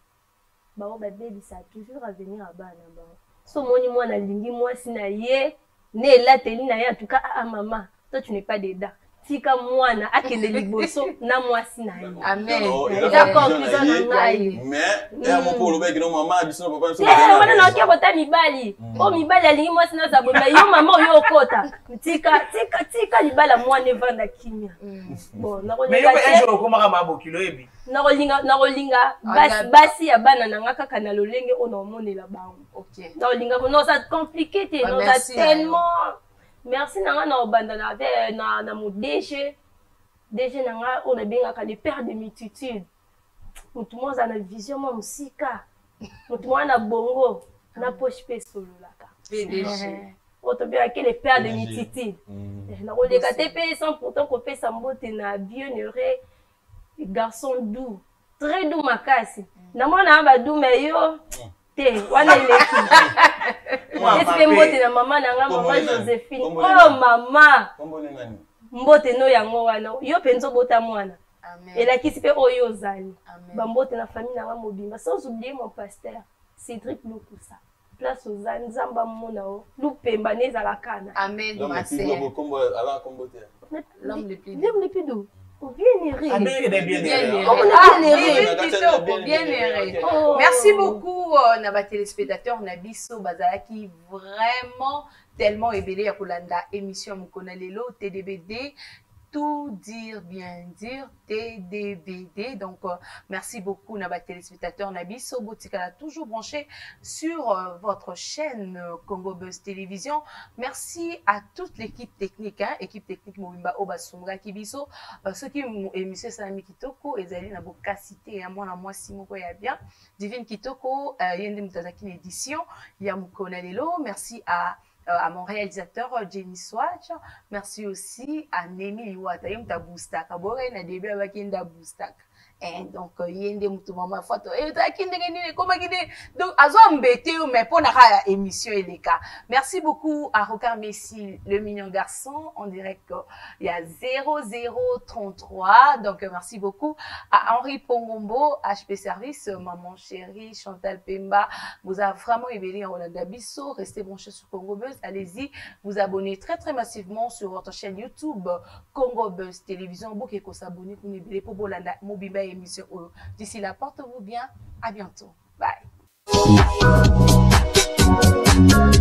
bao ba baby ça toujours à venir à bana ba so moni mwana lingi mwasi na ye ne la teli na ye en tout cas ah maman toi tu n'es pas dedans tika mwana akende liboso na mwasi na ye amen d'accord plus na ye mais et mon polo bec non maman biso papa so eh wana na kia kota mibali o mibali alingi mwasi na zabomba yo maman yo kota tika tika tika libala mwana evanda kimia bon na ko mais yo un jour ko maka mabokilo ebi na kolinga na kolinga basi basi ya bana na ngaka kana lolenge ona omonela bango OK na kolinga non ça compliqué te non ça tellement merci nanga na obanda na na na mo D G D G nanga on a bien ka les pères de multitude mutu moza na vision mo musika moto mwana bongo na poche pe solo laka P D G auto bien que les pères de mititi na koleka te pe sans pourtant ko pesa mbote na bienheureux garçon doux très doux makasi na mwana ba doux mais yo te wana leki est-ce mbote na mama na nga mama Joséphine oh mama mbote no yango wana yo penzo bota mwana elakisi pe oyo ozali bambote na famille na nga mobimba sans oublier mon pasteur Cédric Lukusa place aux Anzamba Monao, Loupemba Nezalakana. Amen. L'homme le plus L'homme le plus doux. Bien aéré. Ah, bien aéré. Bien aéré. Merci beaucoup, Naba téléspectateurs, Nabiso Bazalaki, vraiment tellement ébélé à Kolanda, émission Mukona Lelo, T D B D. Tout dire, bien dire, T D B D. Donc, euh, merci beaucoup, Naba téléspectateurs, Nabiso Botikala, toujours branché sur euh, votre chaîne euh, Congo Buzz Télévision. Merci à toute l'équipe technique, hein, équipe technique Mobimba Obasumga Kibiso, euh, ceux qui m'ont émission Salami Kitoko, et Zali Naboka cité, à moi, à moi, Simoko ya bien, Divine Kitoko, euh, Yende Mutazaki édition, Yamukona Lelo. Merci à à mon réalisateur Jenny Swatch. Merci aussi à Nemi Iwata. Yem ta boostak. Abore na début avec Yenda boostak. Et donc Yende mutu mama photo. Et ta kinde ni comment kinde. Donc azo mbete mais pour na émission eleka. Merci beaucoup à Rocard Messi, le mignon garçon en direct. Il y a zéro zéro trente-trois. Donc merci beaucoup à Henri Pongombo, H P Service, maman chérie, Chantal Pemba. Vous avez vraiment éveillé en Rolanda Bisso. Restez branchés sur Congo Buzz. Allez-y, vous abonnez très très massivement sur votre chaîne YouTube Congo Buzz Télévision. Beaucoup qui s'abonnent pour nous pour Bolanda Mobimba émission. D'ici là, portez-vous bien. À bientôt. Bye.